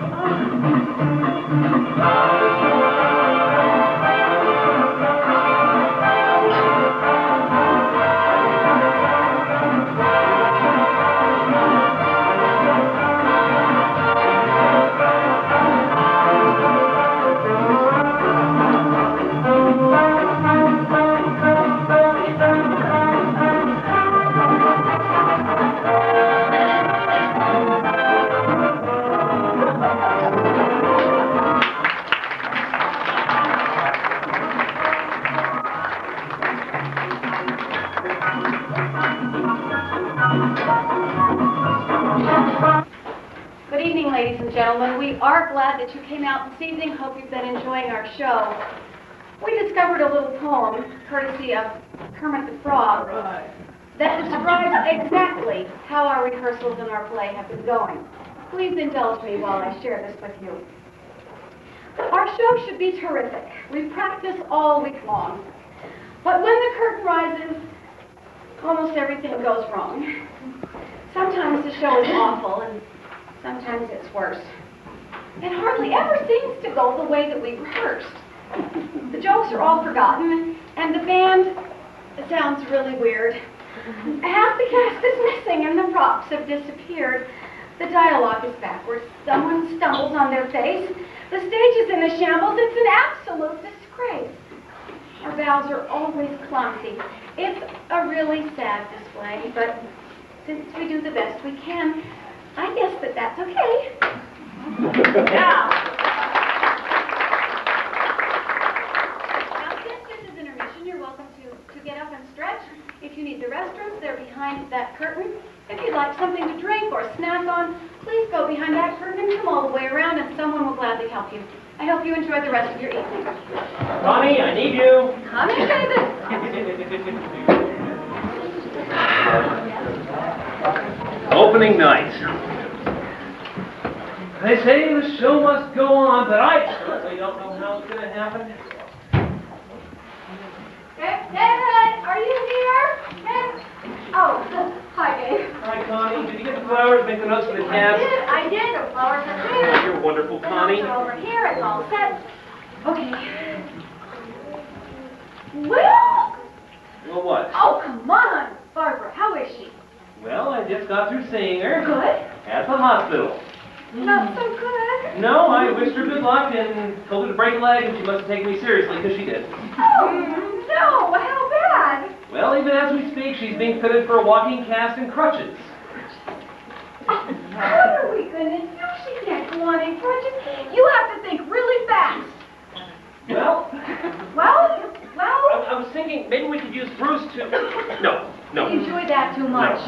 Good evening, ladies and gentlemen. We are glad that you came out this evening. Hope you've been enjoying our show. We discovered a little poem, courtesy of Kermit the Frog, that describes exactly how our rehearsals and our play have been going. Please indulge me while I share this with you. Our show should be terrific. We practice all week long. But when the curtain rises, almost everything goes wrong. Sometimes the show is awful, and sometimes it's worse. It hardly ever seems to go the way that we rehearsed. The jokes are all forgotten, and the band sounds really weird. Half the cast is missing, and the props have disappeared. The dialogue is backwards. Someone stumbles on their face. The stage is in a shambles. It's an absolute disgrace. Our bows are always clumsy. It's a really sad display, but since we do the best we can, I guess that's okay. Now, since this is intermission, you're welcome to get up and stretch. If you need the restrooms, they're behind that curtain. If you'd like something to drink or snack on, please go behind that curtain and come all the way around, and someone will gladly help you. I hope you enjoy the rest of your evening. Connie, I need you. Come in, David. Opening night. They say the show must go on, but I certainly don't know how it's going to happen. David, are you here? David? Oh, hi, Dave. Hi, Connie. Did you get the flowers? Make the notes for the cab? I did. The flowers are here. You're wonderful, Connie. The notes are over here. It's all set. Okay. Well? Well, what? Oh, come on. Barbara, how is she? Well, I just got through seeing her. Good. At the hospital. Not so good. No, I wished her good luck and told her to break a leg, and she must have taken me seriously, because she did. Oh, no. How bad? Well, even as we speak, she's being fitted for a walking cast and crutches. What are we going to do? She can't go on in crutches. You have to think really fast. Well, I was thinking maybe we could use Bruce to... No. You enjoy that too much.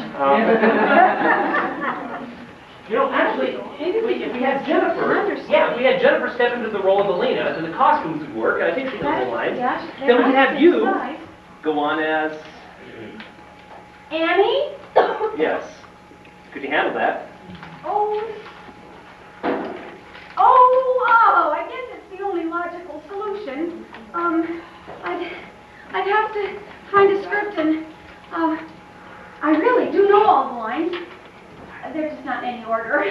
You know, actually, if we had Jennifer... Yeah, if we had Jennifer step into the role of Alina, then the costumes would work, and I think she knows the lines. Then we could have you go on as... Annie? Yes. Could you handle that? I guess it's the only logical solution. I'd have to find a script and, I really do know all the lines. They're just not in any order.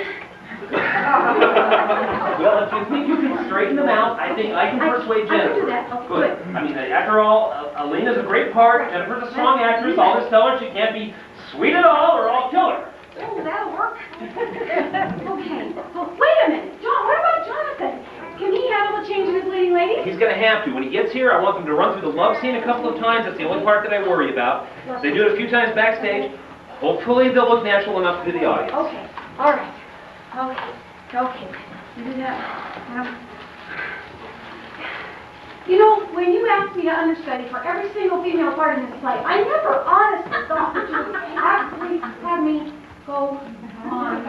Well, if you think you can straighten them out, I think I can persuade Jennifer. I can do that. Oh, good. I mean, after all, Alina's a great part, Jennifer's a strong actress, I'll just tell her she can't be sweet at all or I'll kill her. Oh, that'll work. Okay. Well, wait a minute. John, what about Jonathan? Can he handle the change in his leading lady? He's going to have to. When he gets here, I want them to run through the love scene a couple of times. That's the only part that I worry about. They do it a few times backstage. Hopefully they'll look natural enough to the audience. Okay, all right. Okay. You do that. You know, when you asked me to understudy for every single female part in this play, I never honestly thought that you would actually have me go on.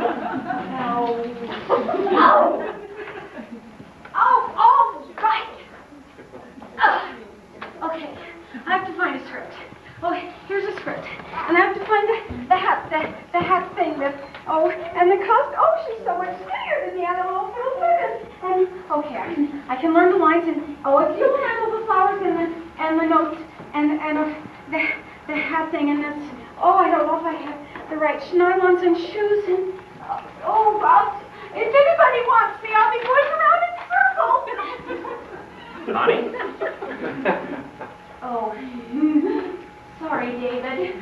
Oh, right. Okay, I have to find a script. Oh, here's a script. And I have to find the hat thing and the cost. Oh, she's so much skinnier than the animal filter. And okay, I can learn the lines and if you handle the flowers and the notes and the hat thing and this. Oh, I don't know if I have the right nylons and shoes and well, if anybody wants me, I'll be going around in circles. Connie? Oh. Sorry, David.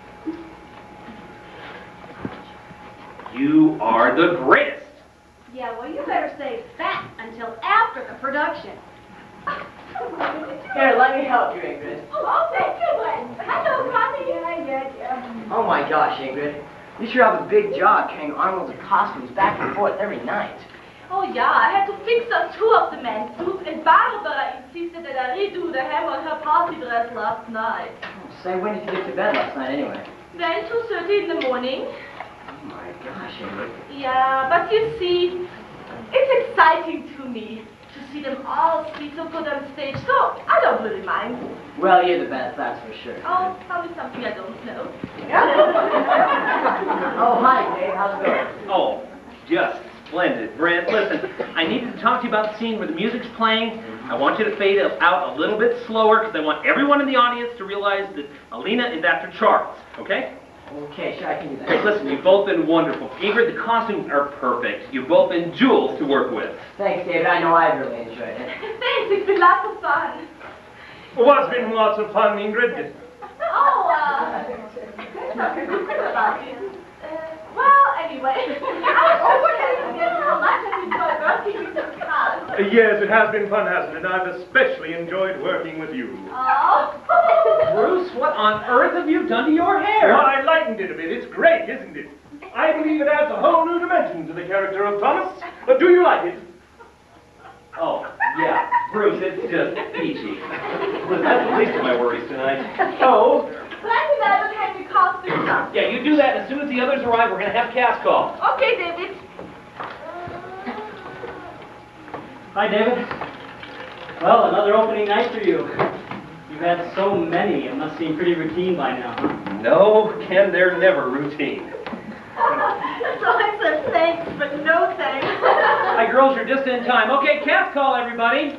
You are the greatest. Yeah, well, you better save that until after the production. Here, let me help you, Ingrid. Oh, thank you, Glenn. Hello, Connie. Yeah. Oh my gosh, Ingrid. You sure have a big job carrying armloads of costumes back and forth every night. Oh yeah, I had to fix up 2 of the men's suits, and Barbara insisted that I redo the hem on her party dress last night. Say, when did you get to bed last night anyway? Then 2:30 in the morning. Oh my gosh, Ingrid. Yeah, but you see, it's exciting to me to see them all speak so good on stage, so I don't really mind. Well, you're the best, that's for sure. Oh, probably something I don't know. Oh, hi, Dave. How's it going? Oh, just splendid. Brent, listen, I needed to talk to you about the scene where the music's playing. I want you to fade it out a little bit slower because I want everyone in the audience to realize that Alina is after Charles, okay? Okay, sure, I can do that. Hey, listen, you've both been wonderful. Ingrid, the costumes are perfect. You've both been jewels to work with. Thanks, David. I know I've really enjoyed it. Thanks, it's been lots of fun. Well, it's been lots of fun, Ingrid. Oh, there's nothing good about it. Well, anyway, I was just how much I enjoyed working with your cast. Yes, it has been fun, hasn't it? I've especially enjoyed working with you. Oh. Bruce, what on earth have you done to your hair? Well, I lightened it a bit. It's great, isn't it? I believe it adds a whole new dimension to the character of Thomas. Do you like it? Oh, yeah. Bruce, it's just peachy. Listen, that's the least of my worries tonight. So, But I think I would hang your costumes up. yeah, you do that, and as soon as the others arrive, we're going to have cast call. Okay, David. Hi, David. Well, another opening night for you. You've had so many, it must seem pretty routine by now, huh? No, Ken, they're never routine. So I said thanks, but no thanks. Hi, girls, you're just in time. Okay, cast call, everybody.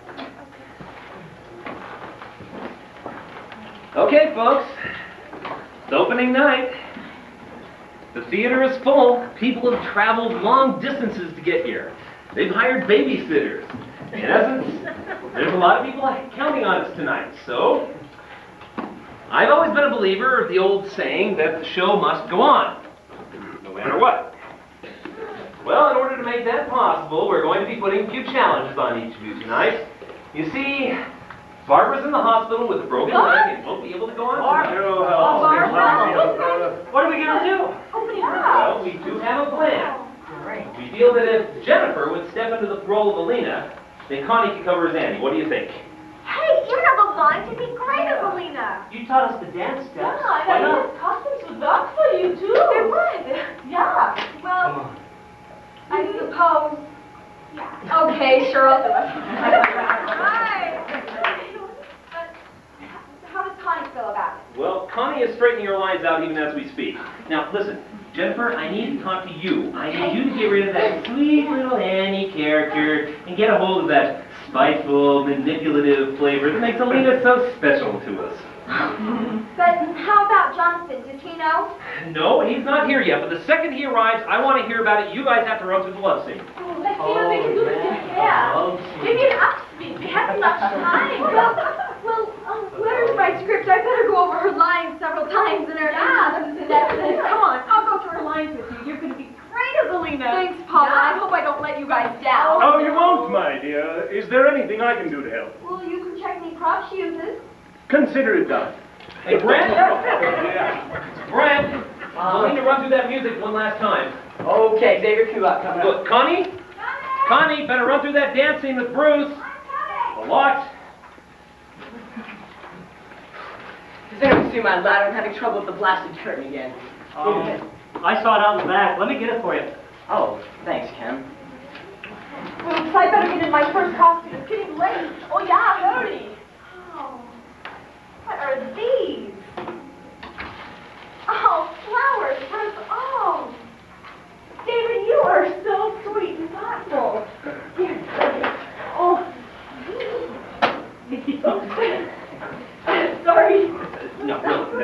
Okay, folks. It's opening night. The theater is full. People have traveled long distances to get here. They've hired babysitters. In essence, there's a lot of people counting on us tonight. So, I've always been a believer of the old saying that the show must go on, no matter what. Well, in order to make that possible, we're going to be putting a few challenges on each of you tonight. You see, Barbara's in the hospital with a broken leg and won't be able to go on tonight. What are we going to do? Well, we do have a plan. We feel that if Jennifer would step into the role of Alina, then Connie could cover as Annie. What do you think? Hey, even the lines would be great as Alina. You taught us the dance steps. Yeah, Why and not? these costumes would work for you too. They would. Yeah. Well, I suppose. Yeah. Okay, sure, I'll do it. Right. But how does Connie feel about it? Well, Connie is straightening her lines out even as we speak. Now, listen, Jennifer, I need to talk to you. I need you to get rid of that sweet little Annie character and get a hold of that spiteful, manipulative flavor that makes Alina so special to us. But how about Jonathan? Does he know? No, he's not here yet, but the second he arrives, I want to hear about it. You guys have to run through the love scene. Oh, let's see what we can do with your hair. Maybe an upspeed. We haven't much time. Well, whoever's my script, I better go over her lines several times in her. Come on, I'll go through her lines with you. You're going to be great as Alina. Thanks, Paula. I hope I don't let you guys down. Oh, you won't, my dear. I can do to help? Well, you can check any props she uses. Consider it done. Hey, Brent? Yeah. Brent, we'll need to run through that music one last time. Okay, Xavier Kubat coming up. Look, Connie? Connie, better run through that dance scene with Bruce. A lot. Does anyone see my ladder? I'm having trouble with the blasted curtain again. I saw it out in the back. Let me get it for you. Oh, thanks, Ken. Bruce, I better get in my first costume. It's getting late. Oh, yeah, hurry. Oh, what are these? Oh, flowers, Bruce. Oh, David, you are so sweet and thoughtful. Here. Oh. Sorry. No.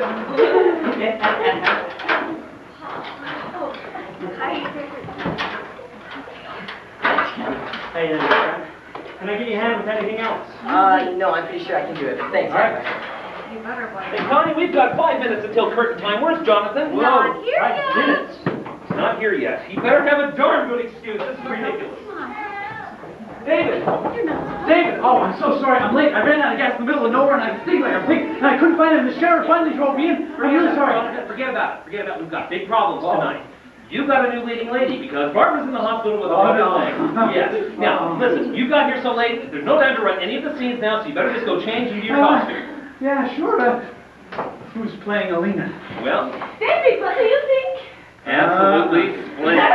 Hey, can I get your hand with anything else? No, I'm pretty sure I can do it, but thanks. All right. Hey, Connie, we've got 5 minutes until curtain time. Where's Jonathan? Not here 5 yet. minutes. He's not here yet. He better have a darn good excuse. This is ridiculous. David! David! Oh, I'm so sorry. I'm late. I ran out of gas in the middle of nowhere and I was thinking like a pig and I couldn't find it. And the sheriff finally drove me in. I'm really sorry. Forget about it. We've got big problems tonight. You've got a new leading lady because Barbara's in the hospital with a broken leg. Yes. Now, listen, you got here so late. There's no time to run any of the scenes now, so you better just go change into your costume. Yeah, sure. Who's playing Alina? Well, David, what do you think? absolutely splendid.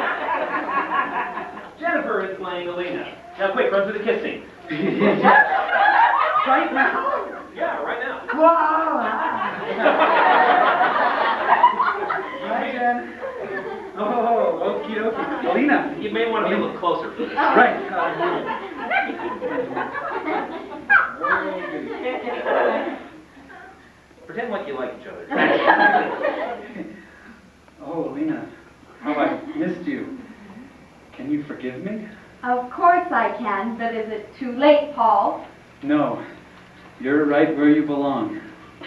Jennifer is playing Alina. Now, quick, run through the kiss scene. Right now? Yeah, right now. Wow! Right, Jen. Oh, okie dokie. Alina. You may want to be a little closer for this. Right. Pretend like you like each other. Oh, Alina. How I missed you. Can you forgive me? Of course I can, but is it too late, Paul? No. You're right where you belong.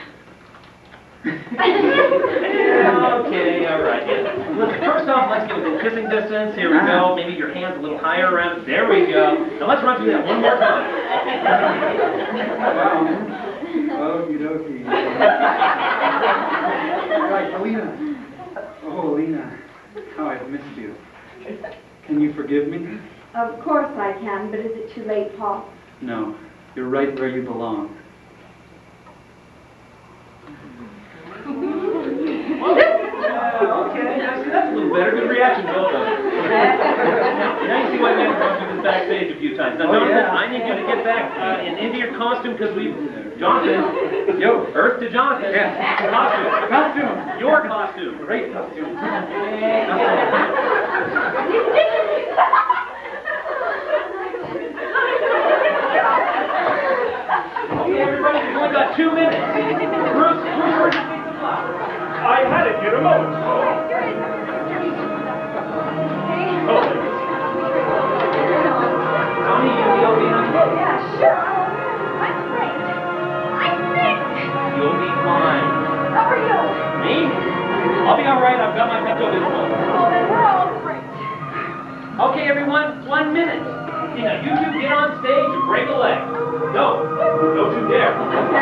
Okay, all right. Yeah. Listen, first off, let's get within kissing distance. Here we go. Maybe your hands a little higher around it. There we go. Now let's run through that one more time. Wow. Okie dokie. Right, Alina. Oh, Alina. How I've missed you. Can you forgive me? Of course I can, but is it too late, Paul? No. You're right where you belong. Okay, that's a little better. Good reaction, well done. Now you see why we have to run through this backstage a few times. Now, Jonathan, I need you to get back into your costume because Jonathan, Earth to Jonathan. Yeah. Costume. Your costume. Great costume. Okay, everybody, we've only got 2 minutes. Bruce, where's your piece of flour? I had it here a moment ago. Tommy, you'll be okay now? Yeah, sure. I'm great. I'm sick. You'll be fine. How are you? Me? I'll be all right. I've got my Pepto-Bismol. Oh, then we're all great. Okay, everyone, 1 minute. Now, you two get on stage and break a leg. No, don't you dare.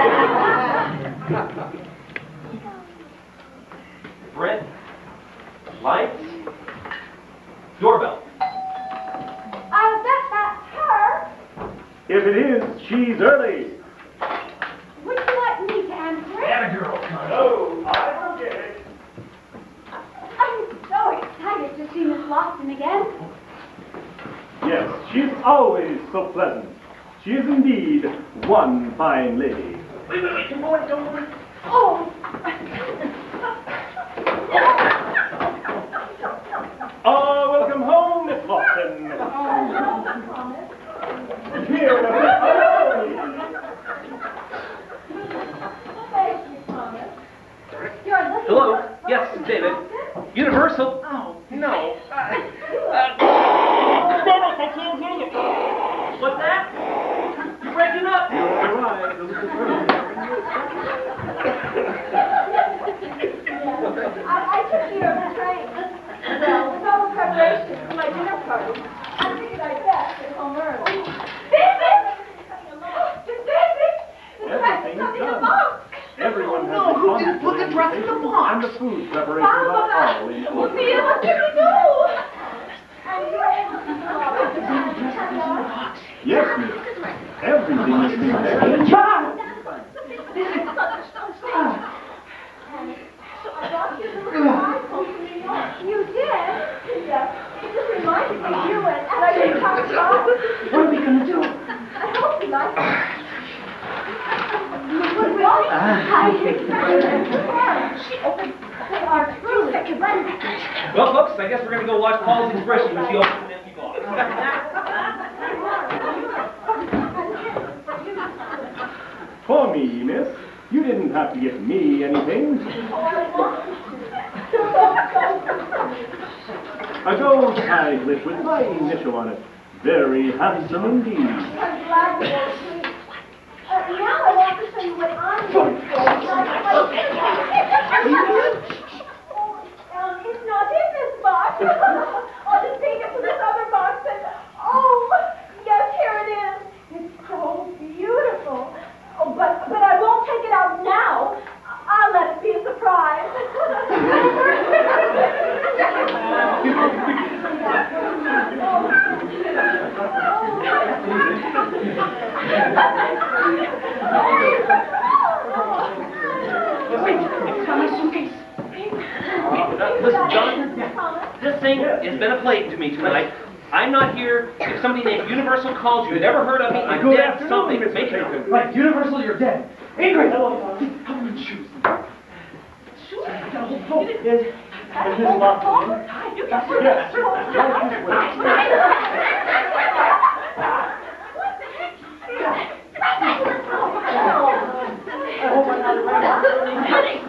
Brent, lights, doorbell. I bet that's her. If it is, she's early. Would you like me to answer it? Atta girl. Oh, I will get it. I'm so excited to see Miss Lawson again. Yes, she's always so pleasant. She is indeed one fine lady. Wait, don't worry. Oh. Oh, welcome home, Miss Lawson. Here, Hello? Yes, David. Universal? Oh, no. What's that? You're breaking up. I took care of the train. Well, with all the preparations for my dinner party, I figured I'd best get home early. David! food preparations are all in order. Sophia, what did you do? Yes, miss. Everything is prepared. John! You did? It just reminded me of you and I didn't talk about. What are we going to do? I hope you like it. We all they are truly. Well, folks, I guess we're going to go watch Paul's expression as he opens an empty box. For me, miss. You didn't have to get me anything. A gold taglet with my initial on it. Very handsome indeed. I'm glad you were sweet. Now I want to show you what I'm going to it's not in this box. I'll just take it to this other box and, oh, yes, here it is. It's so beautiful. Oh, but I won't take it out now. I'll let it be a surprise. Listen, Jonathan, this thing has been a plague to me tonight. I'm not here. If somebody named Universal called you, had ever heard of me, I'm dead. Something. Make it up. Right, Universal, you're dead. Ingrid! Help me with shoes. Shoes? I got a whole boat. Is this locked in? Yes. I hope I'm not around.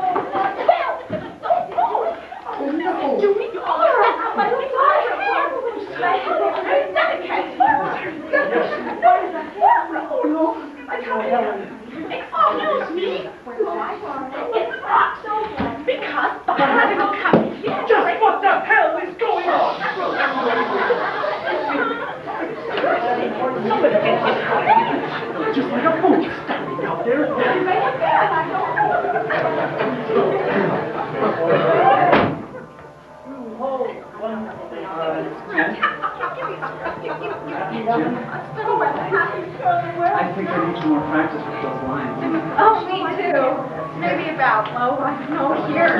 Excuse me? It's not so because the radical company. Just what the hell is going on? Just like a fool standing out there. You may have been, I I think I need some more practice with those lines. Oh, me too. Maybe about, oh, I don't know, here.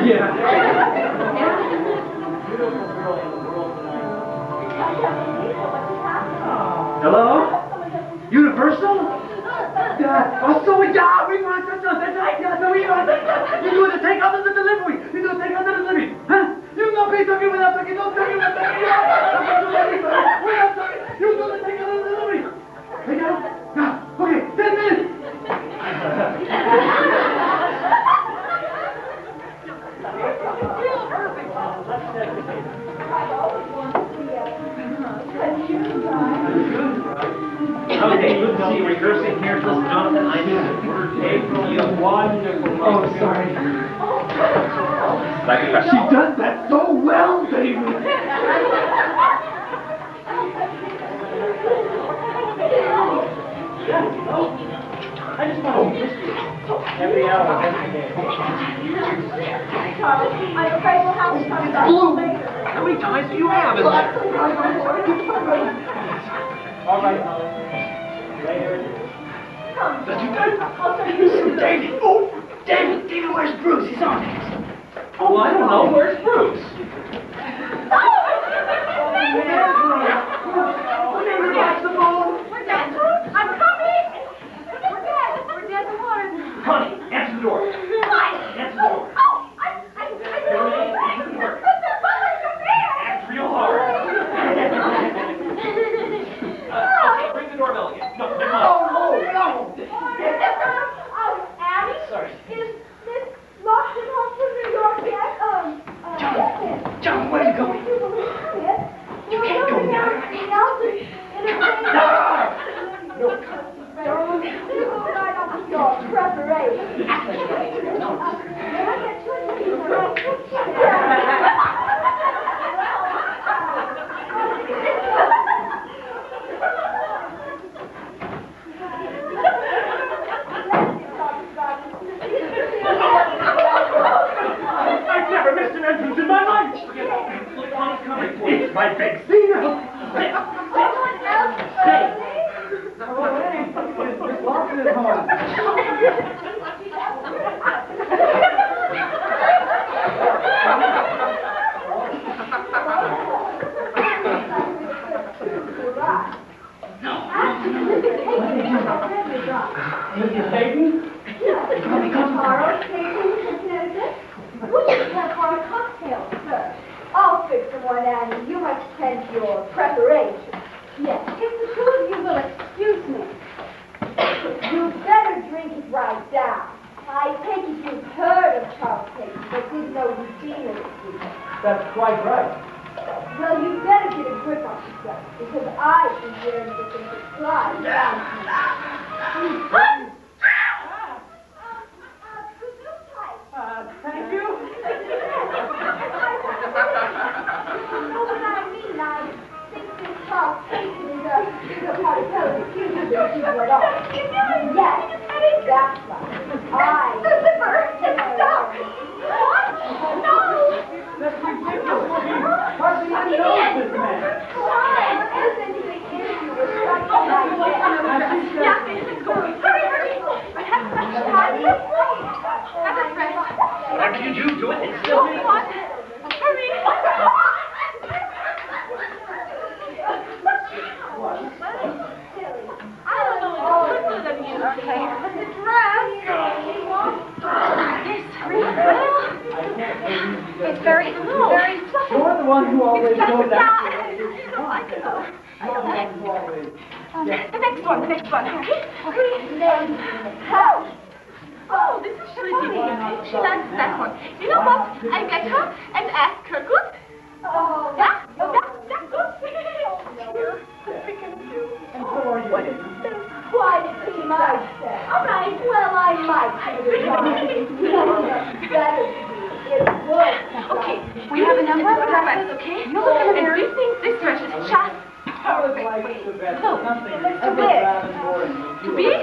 Hello? Universal? Yeah, we want to know. That's right. Yeah, so we want you do to take out the delivery. You do to take out the delivery. Huh? You not pay talking without talking. Don't talking without talking. We're not talking. You do to take out the delivery. Take out. Yeah. Okay. 10 minutes. Okay, good to see you rehearsing here. Listen, Jonathan, I knew the word April. You have wonderful. Oh, sorry. Like a She does that so well, David. I just want to every hour, every day. I'm afraid we'll have to talk about it later. How many times do you have in there? All right, Holly. Later. That's you guys. I'll show you. David! Oh! David! David, where's Bruce? He's on it. Well, I don't know. Where's Bruce? Connie, answer the door. Answer the door. Act real hard. Ring the doorbell again. No, never mind. Abby? Sorry. Is Miss Lockton from New York yet? John, where are you going? You can't go now. No, right on your preparation. my big scene. Someone else early? Oh, hey, Miss Lawson at home. Mrs. Hayden? Tomorrow, Hayden, Connecticut? We should have our cocktails, sir. I'll fix the one, Annie. You must tend to your preparation. Yes, if the two of you will excuse me. You'd better drink it right down. I take it you've heard of Charles Hayden, but didn't know you'd been in it. That's quite right. Well, you'd better get a grip on yourself, because I've been wearing the thing to slide down to you. Thank you. You know what I mean? I think this Charles Hayden is a part of television at all. Yes, that's right. Stop! What? No! That's ridiculous. He hardly even knows this man. Why? Isn't he the issue with such a What did you do it? It's still me. It's very You're the one who always goes after it. The next one, okay? How? Oh, this is pretty. She likes that one. You know what? I get her and ask her, good? Oh, Yeah? That's good. And so are you. quite a team, I'd say. All right, well, I might give it a try. Better to be. It would. Okay, we have a number of dresses, okay? You look at and we think this dress is just perfect. It's too big. Too big?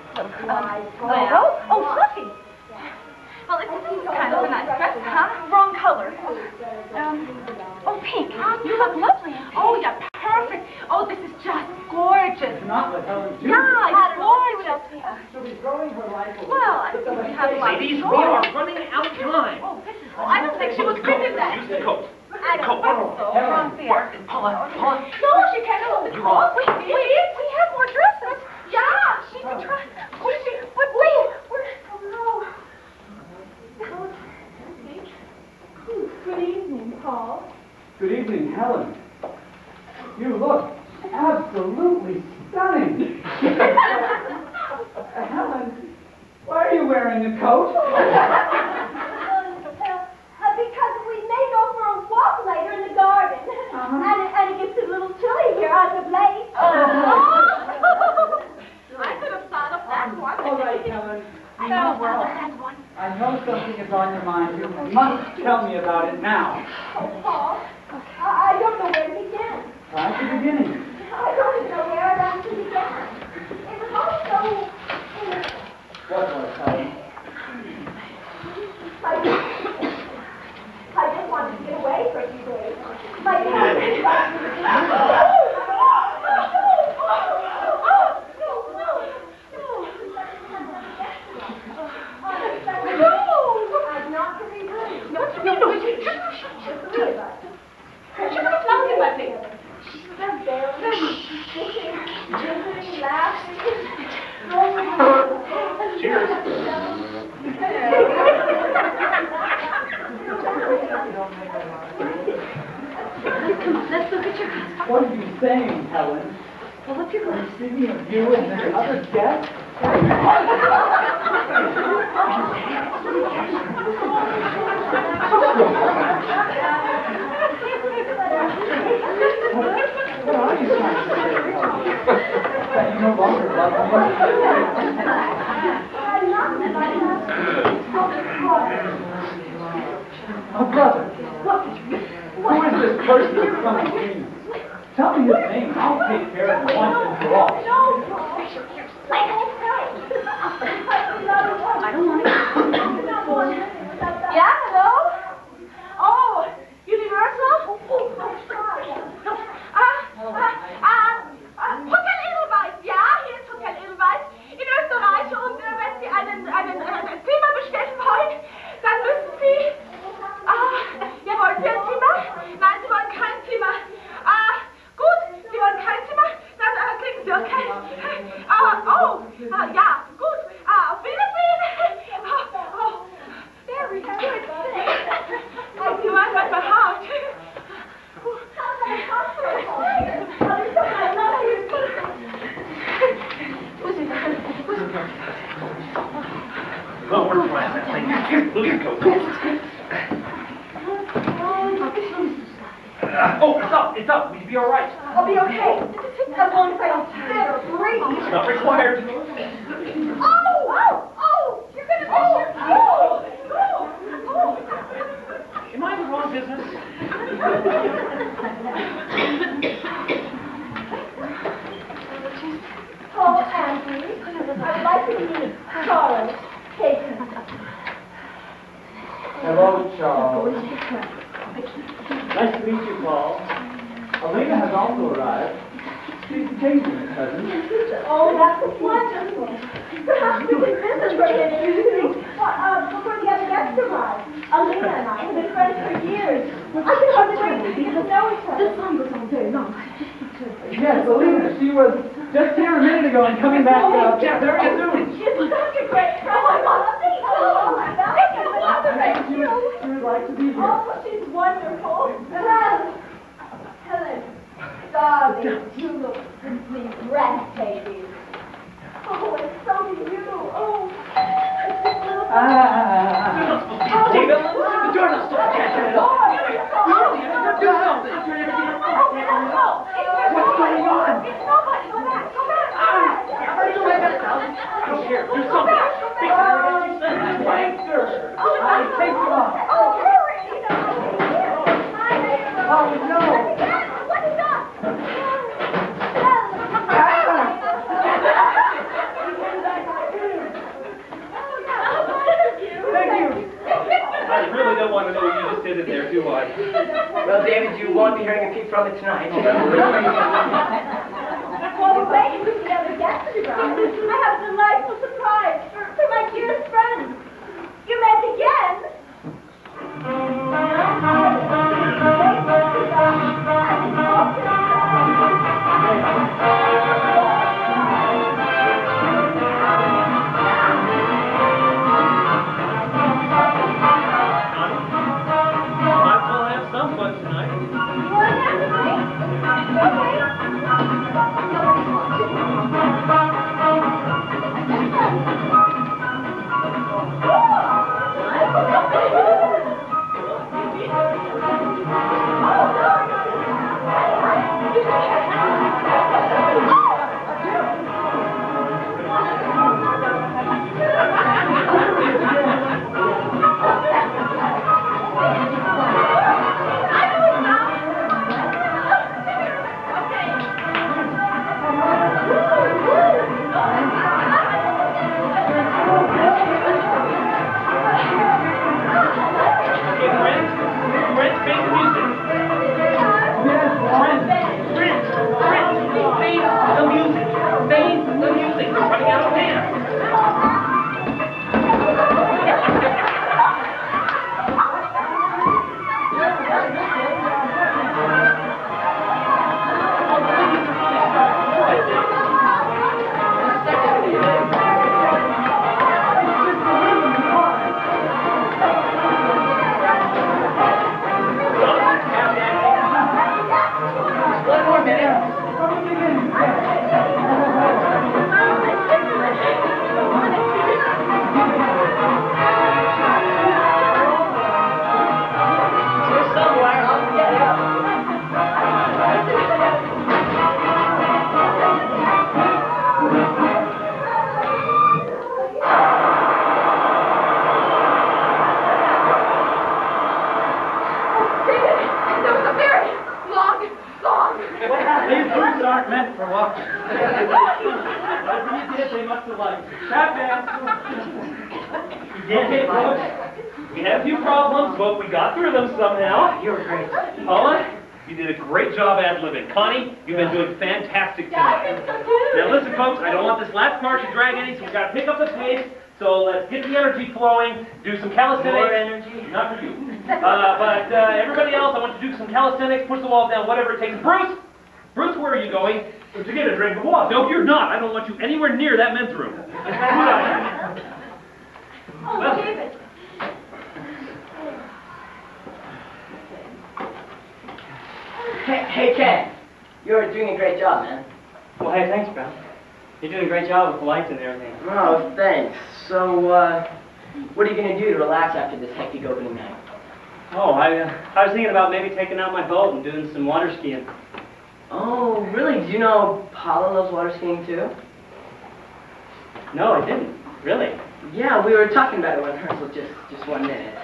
Oh, fluffy. Well, it's kind of a nice dress, huh? Wrong color. Oh, pink. You look lovely. Oh, yeah, perfect. Oh, this is just gorgeous. Not what Helen do. Yeah, it's gorgeous. She'll be throwing her life away. Well, I think we have a lot of Ladies, we choice. are running out of time. Oh, this is. Oh, I don't think she would fit in that. Use the coat. I don't think so. Helen. Wrong there. Paula. No, she can't hold the You're wrong. Wait, we have more dresses. Yeah, she can try. But wait, oh no. Good evening, Paul. Good evening, Helen. You look absolutely stunning. Helen, why are you wearing a coat? Because we may go for a walk later in the garden. And it gets a little chilly here out of late. I could have thought of that one. All right, Helen. I know that one. I know something is on your mind. You must tell me about it now. Oh, Paul, I don't know where to begin. Try at the beginning. I don't even know where I'd actually began. It was all so innocent. What was, Helen? I just wanted to get away for a few days. My I'm not to be rude. No, The three of us. Fishing, visiting, laughing. Cheers. Let's look at your glass. What are you saying, Helen? Pull up your glass. Speaking of you and the other guests? What are you trying to say, Helen? That you no longer love me? Oh, brother, who is this person in front of me? Tell me his name, and I'll take care of him once and for all. I don't want to. Yeah, hello? Oh, Universal? Oh, sorry. Oh, it's up. Will you be all right? I'll be okay. As long as I don't spit or breathe. It's not required. Oh! You're gonna miss your Am I in the wrong business? Oh, Andy, I'd like to meet Charles Taken. Hello, Charles. Nice to meet you, Paul. Elena has also arrived. She's changing, cousin. Oh, that's wonderful. Perhaps we can visit for a minute before the other guests arrive. Alina and I have been friends for years. I can hardly wait to get to know each other. This song goes on very long. Yes, Elena, she was just here a minute ago and coming back very soon. She's such a great friend. Oh, I want to see her. Oh, my God. Thank you. She would like to be here. Oh, she's wonderful. Helen, darling, you look simply breathtaking. Oh, and so do you. Oh. David, the doorknob's still catching it up. Do something. What's going on? It's nobody. Go back. Go back. Here, do something. Fix it. Prankster. I take you off. Oh, hurry. Oh, no. What is up? Thank you. I really don't want to know what you just did in there, do I? Well, David, you won't be hearing a peep from it tonight. While we're waiting for the other guests to arrive, I have a delightful surprise for my dearest friends. You met again. Might as well have some fun tonight. These boots aren't meant for walking. Whatever you did, they must have liked it. Tap dance. Okay, folks. We had a few problems, but we got through them somehow. You were great. Paula, you did a great job ad-libbing. Connie, you've been doing fantastic tonight. Now listen, folks, I don't want this last part to drag any, so we've got to pick up the pace. So let's get the energy flowing, do some calisthenics. More energy? Not for you. But everybody else, I want you to do some calisthenics, push the walls down, whatever it takes. Bruce, where are you going? To get a drink of water. No, you're not. I don't want you anywhere near that men's room. Oh, David. Hey, Ken. You're doing a great job, man. Well, hey, thanks, pal. You're doing a great job with the lights and everything. Oh, thanks. So, what are you going to do to relax after this hectic opening night? Oh, I was thinking about maybe taking out my boat and doing some water skiing. Oh, really? Do you know Paula loves water skiing too? No, I didn't. Really? Yeah, we were talking about it in rehearsal just 1 minute.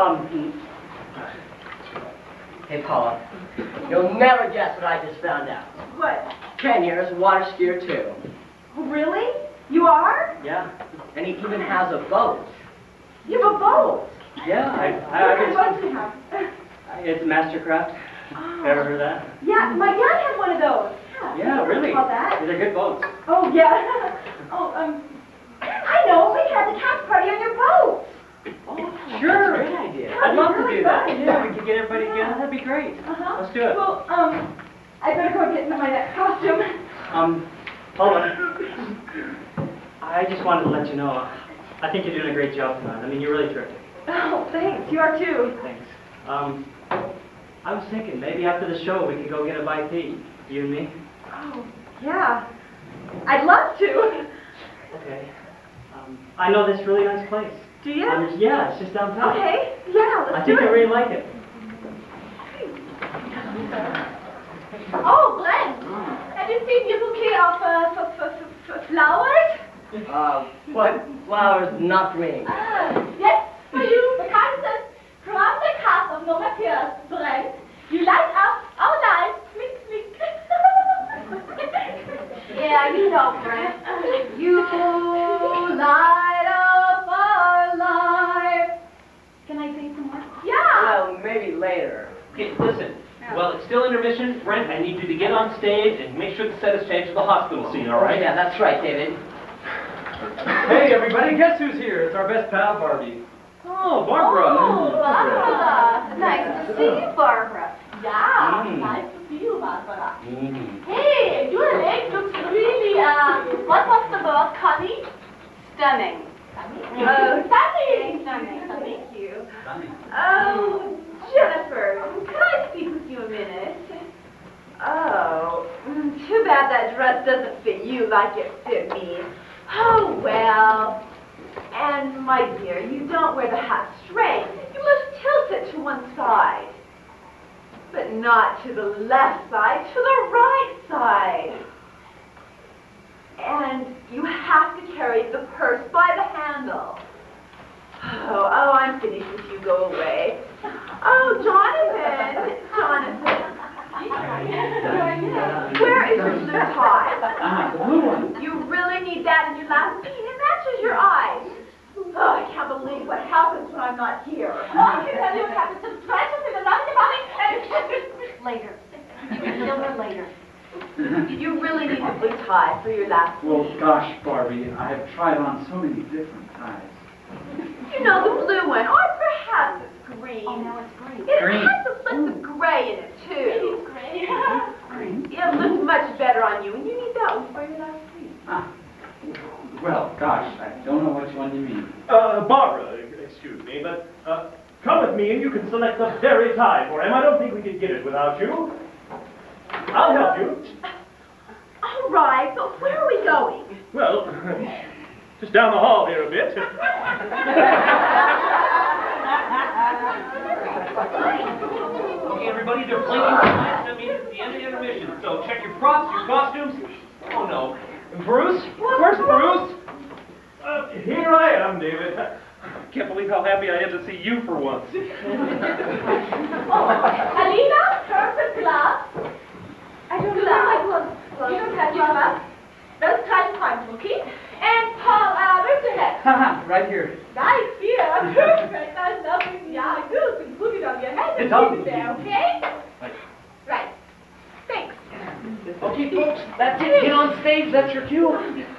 Hey, Paula, you'll never guess what I just found out. What? Ken here is a water skier too. Really? You are? Yeah. And he even has a boat. You have a boat? Yeah, What kind of boat do you have? it's Mastercraft. Oh. Ever heard of that? Yeah, my dad had one of those. Yeah, really? Call that? They're good boats. Oh, yeah. I know, we had the cast party on your boat. Sure. That's a great idea. I'd love to Really do that. fun. Yeah, we could get everybody together. That'd be great. Uh-huh. Let's do it. Well, I better go get into my next costume. Paula, I just wanted to let you know, I think you're doing a great job tonight. I mean, you're really terrific. Oh, thanks. You are too. Thanks. I was thinking maybe after the show we could go get a bite to eat, you and me. Oh, yeah. I'd love to. Okay. I know this really nice place. Do you? Yeah, it's just downtown. Okay. Yeah, let's I do think it. I really like it. Oh, Glenn. Have you seen your bouquet of flowers? What? Flowers, not for me. Yes, for you, the Carson, from the cast of No Matthias, Glenn. You light up our lives. Smink, smink. Yeah, you know, Brent. You light up our life. Can I sing some more? Yeah. Well, maybe later. Okay, listen. Well, it's still intermission. Brent, I need you to get on stage and make sure the set is changed to the hospital scene, all right? Yeah, that's right, David. Hey, everybody, guess who's here? It's our best pal, Barbie. Oh, Barbara. Oh, Barbara. Nice to see you, Barbara. Yeah, Mm. nice to see you, Barbara. Mm. Hey, your leg looks really, what was the word, Connie? Stunning. Stunning. Stunning. Thank you. Oh, Jennifer, could I speak with you a minute? Oh, too bad that dress doesn't fit you like it fit me. Oh, well. And, my dear, you don't wear the hat straight. You must tilt it to one side. But not to the left side, to the right side. And you have to carry the purse by the handle. Oh, I'm finished with you. Go away. Oh, Jonathan. Where is your blue tie? The blue one. You really need that in your last scene. It matches your eyes. Oh, I can't believe what happens when I'm not here. Oh, I can tell you what happens. Some scratches in the lunch body and... Later. Silver later. You really need a blue tie for your last scene. Well, gosh, Barbie, I have tried on so many different ties. You know, the blue one, or perhaps it's green. Oh, no, it's green. It has some flecks of gray in it, too. It looks much better on you, and you need that one for your last scene. Well, gosh, I don't know which one you mean. Barbara, excuse me, but come with me and you can select the very tie for him. I don't think we could get it without you. I'll help you. All right, but where are we going? Well, just down the hall here a bit. Okay, everybody, they're playing tonight. That means it's the end of the intermission. So check your props, your costumes. Oh, no. And Bruce? Where's Bruce? Here I am, David. I can't believe how happy I am to see you for once. Oh, Alina, perfect glass. I don't know my gloves. You don't have your gloves? Those kind of times, okay? And Paul, where's your head? Haha, right here. Nice, yeah, perfect. I love it. Yeah, you can put it on your head and It's all keep it there, okay? Right. Thanks. Okay, folks, that's it. Get on stage. That's your cue.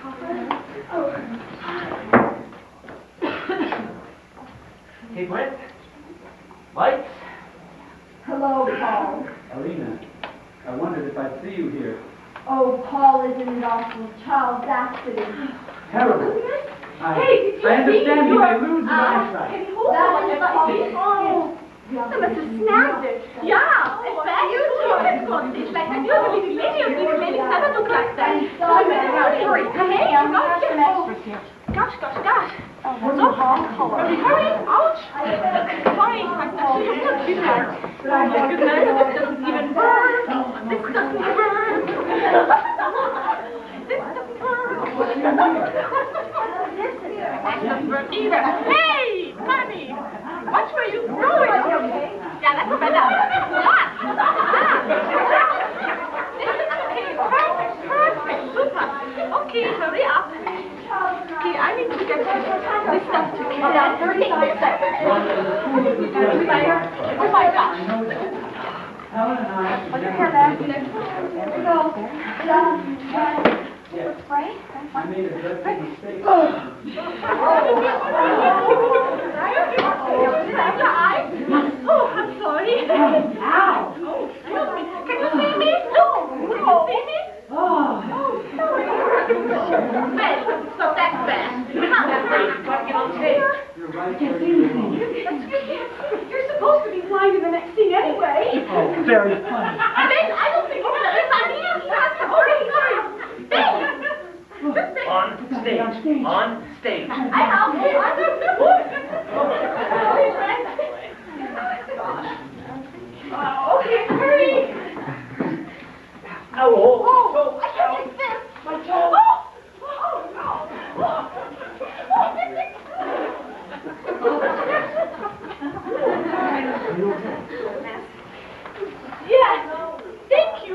Hey, Brent. Lights? Hello, Paul. Alina, I wondered if I'd see you here. Oh, Paul, isn't it awful? Charles accident. Terrible. Hey, did you I understand see you may your, lose an eyesight. Can you hold That on? is Let me see. Paul. I must have snapped it. Yeah, it's bad. You too. It's like I knew the leading lady of leading ladies never look like that. Hurry, come here. Come here, some extras here. Gosh. What's up, Paul? Hurry, ouch. Sorry, I'm so goodness, it doesn't even burn. This doesn't burn. This doesn't burn. That doesn't burn either. Hey, honey, watch where you throw it. Yeah, that's better. Perfect, super. Okay, hurry up. Okay, I need to get this stuff to about 30 seconds. Oh my gosh. Put your hair back. There we go. Right? I made a dreadful mistake. Oh, I'm sorry. Ow. Oh, excuse me. Can you see me? No. Can you see me? Oh. Well, so that's bad. Come on, get on tape. You're right. I can't see anything. You're supposed to be flying to the next scene anyway. Oh, very funny. Ben, I don't think you're gonna miss on him. He has to hurry. Ben! On stage. On stage. I help you. Okay, hurry. Ow. Oh, I can't get this. My toe. Yes, thank you.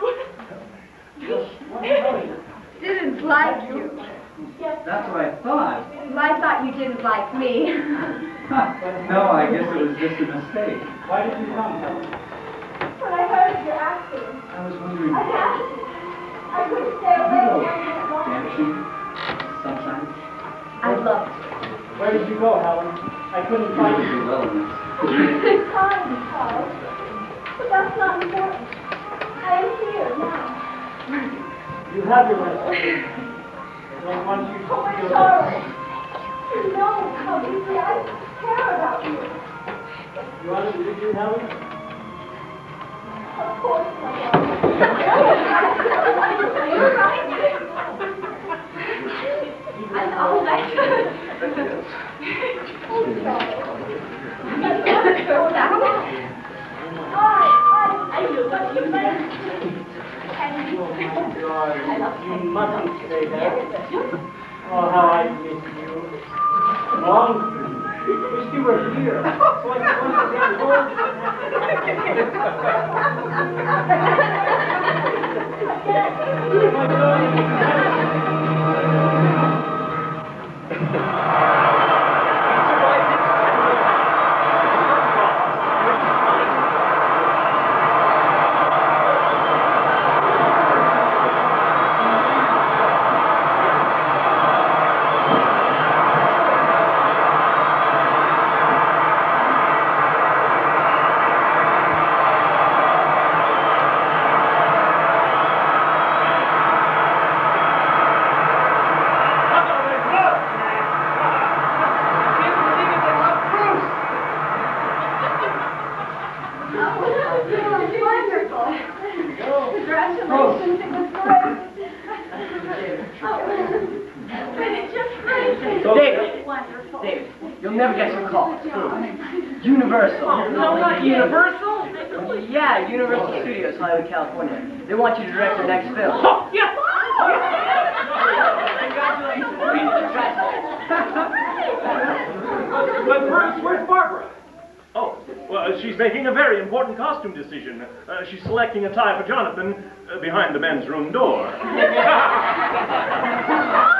Didn't like you. That's what I thought. Well, I thought you didn't like me. No, I guess it was just a mistake. Why did you come? When I heard your acting, I was wondering. I couldn't stay away. Dancing, sunshine. I loved it. Where did you go, Helen? I couldn't find you. Well, It's fine, Charles. But that's not important. I am here now. You have your rest. I don't want you to Oh, my feel Charles. You know how deeply I care about you. You understood you, Helen? Of course, my love. You're right. I know that. You mustn't say that. Oh, how I miss you. Long for you. Wish you were here. So I could once again hold David, you'll never get your call. Universal. No, not Universal. Yeah, Universal Studios, Hollywood, California. They want you to direct their next film. Oh, yes. But Bruce, where's Barbara? Oh, well, she's making a very important costume decision. She's selecting a tie for Jonathan behind the men's room door.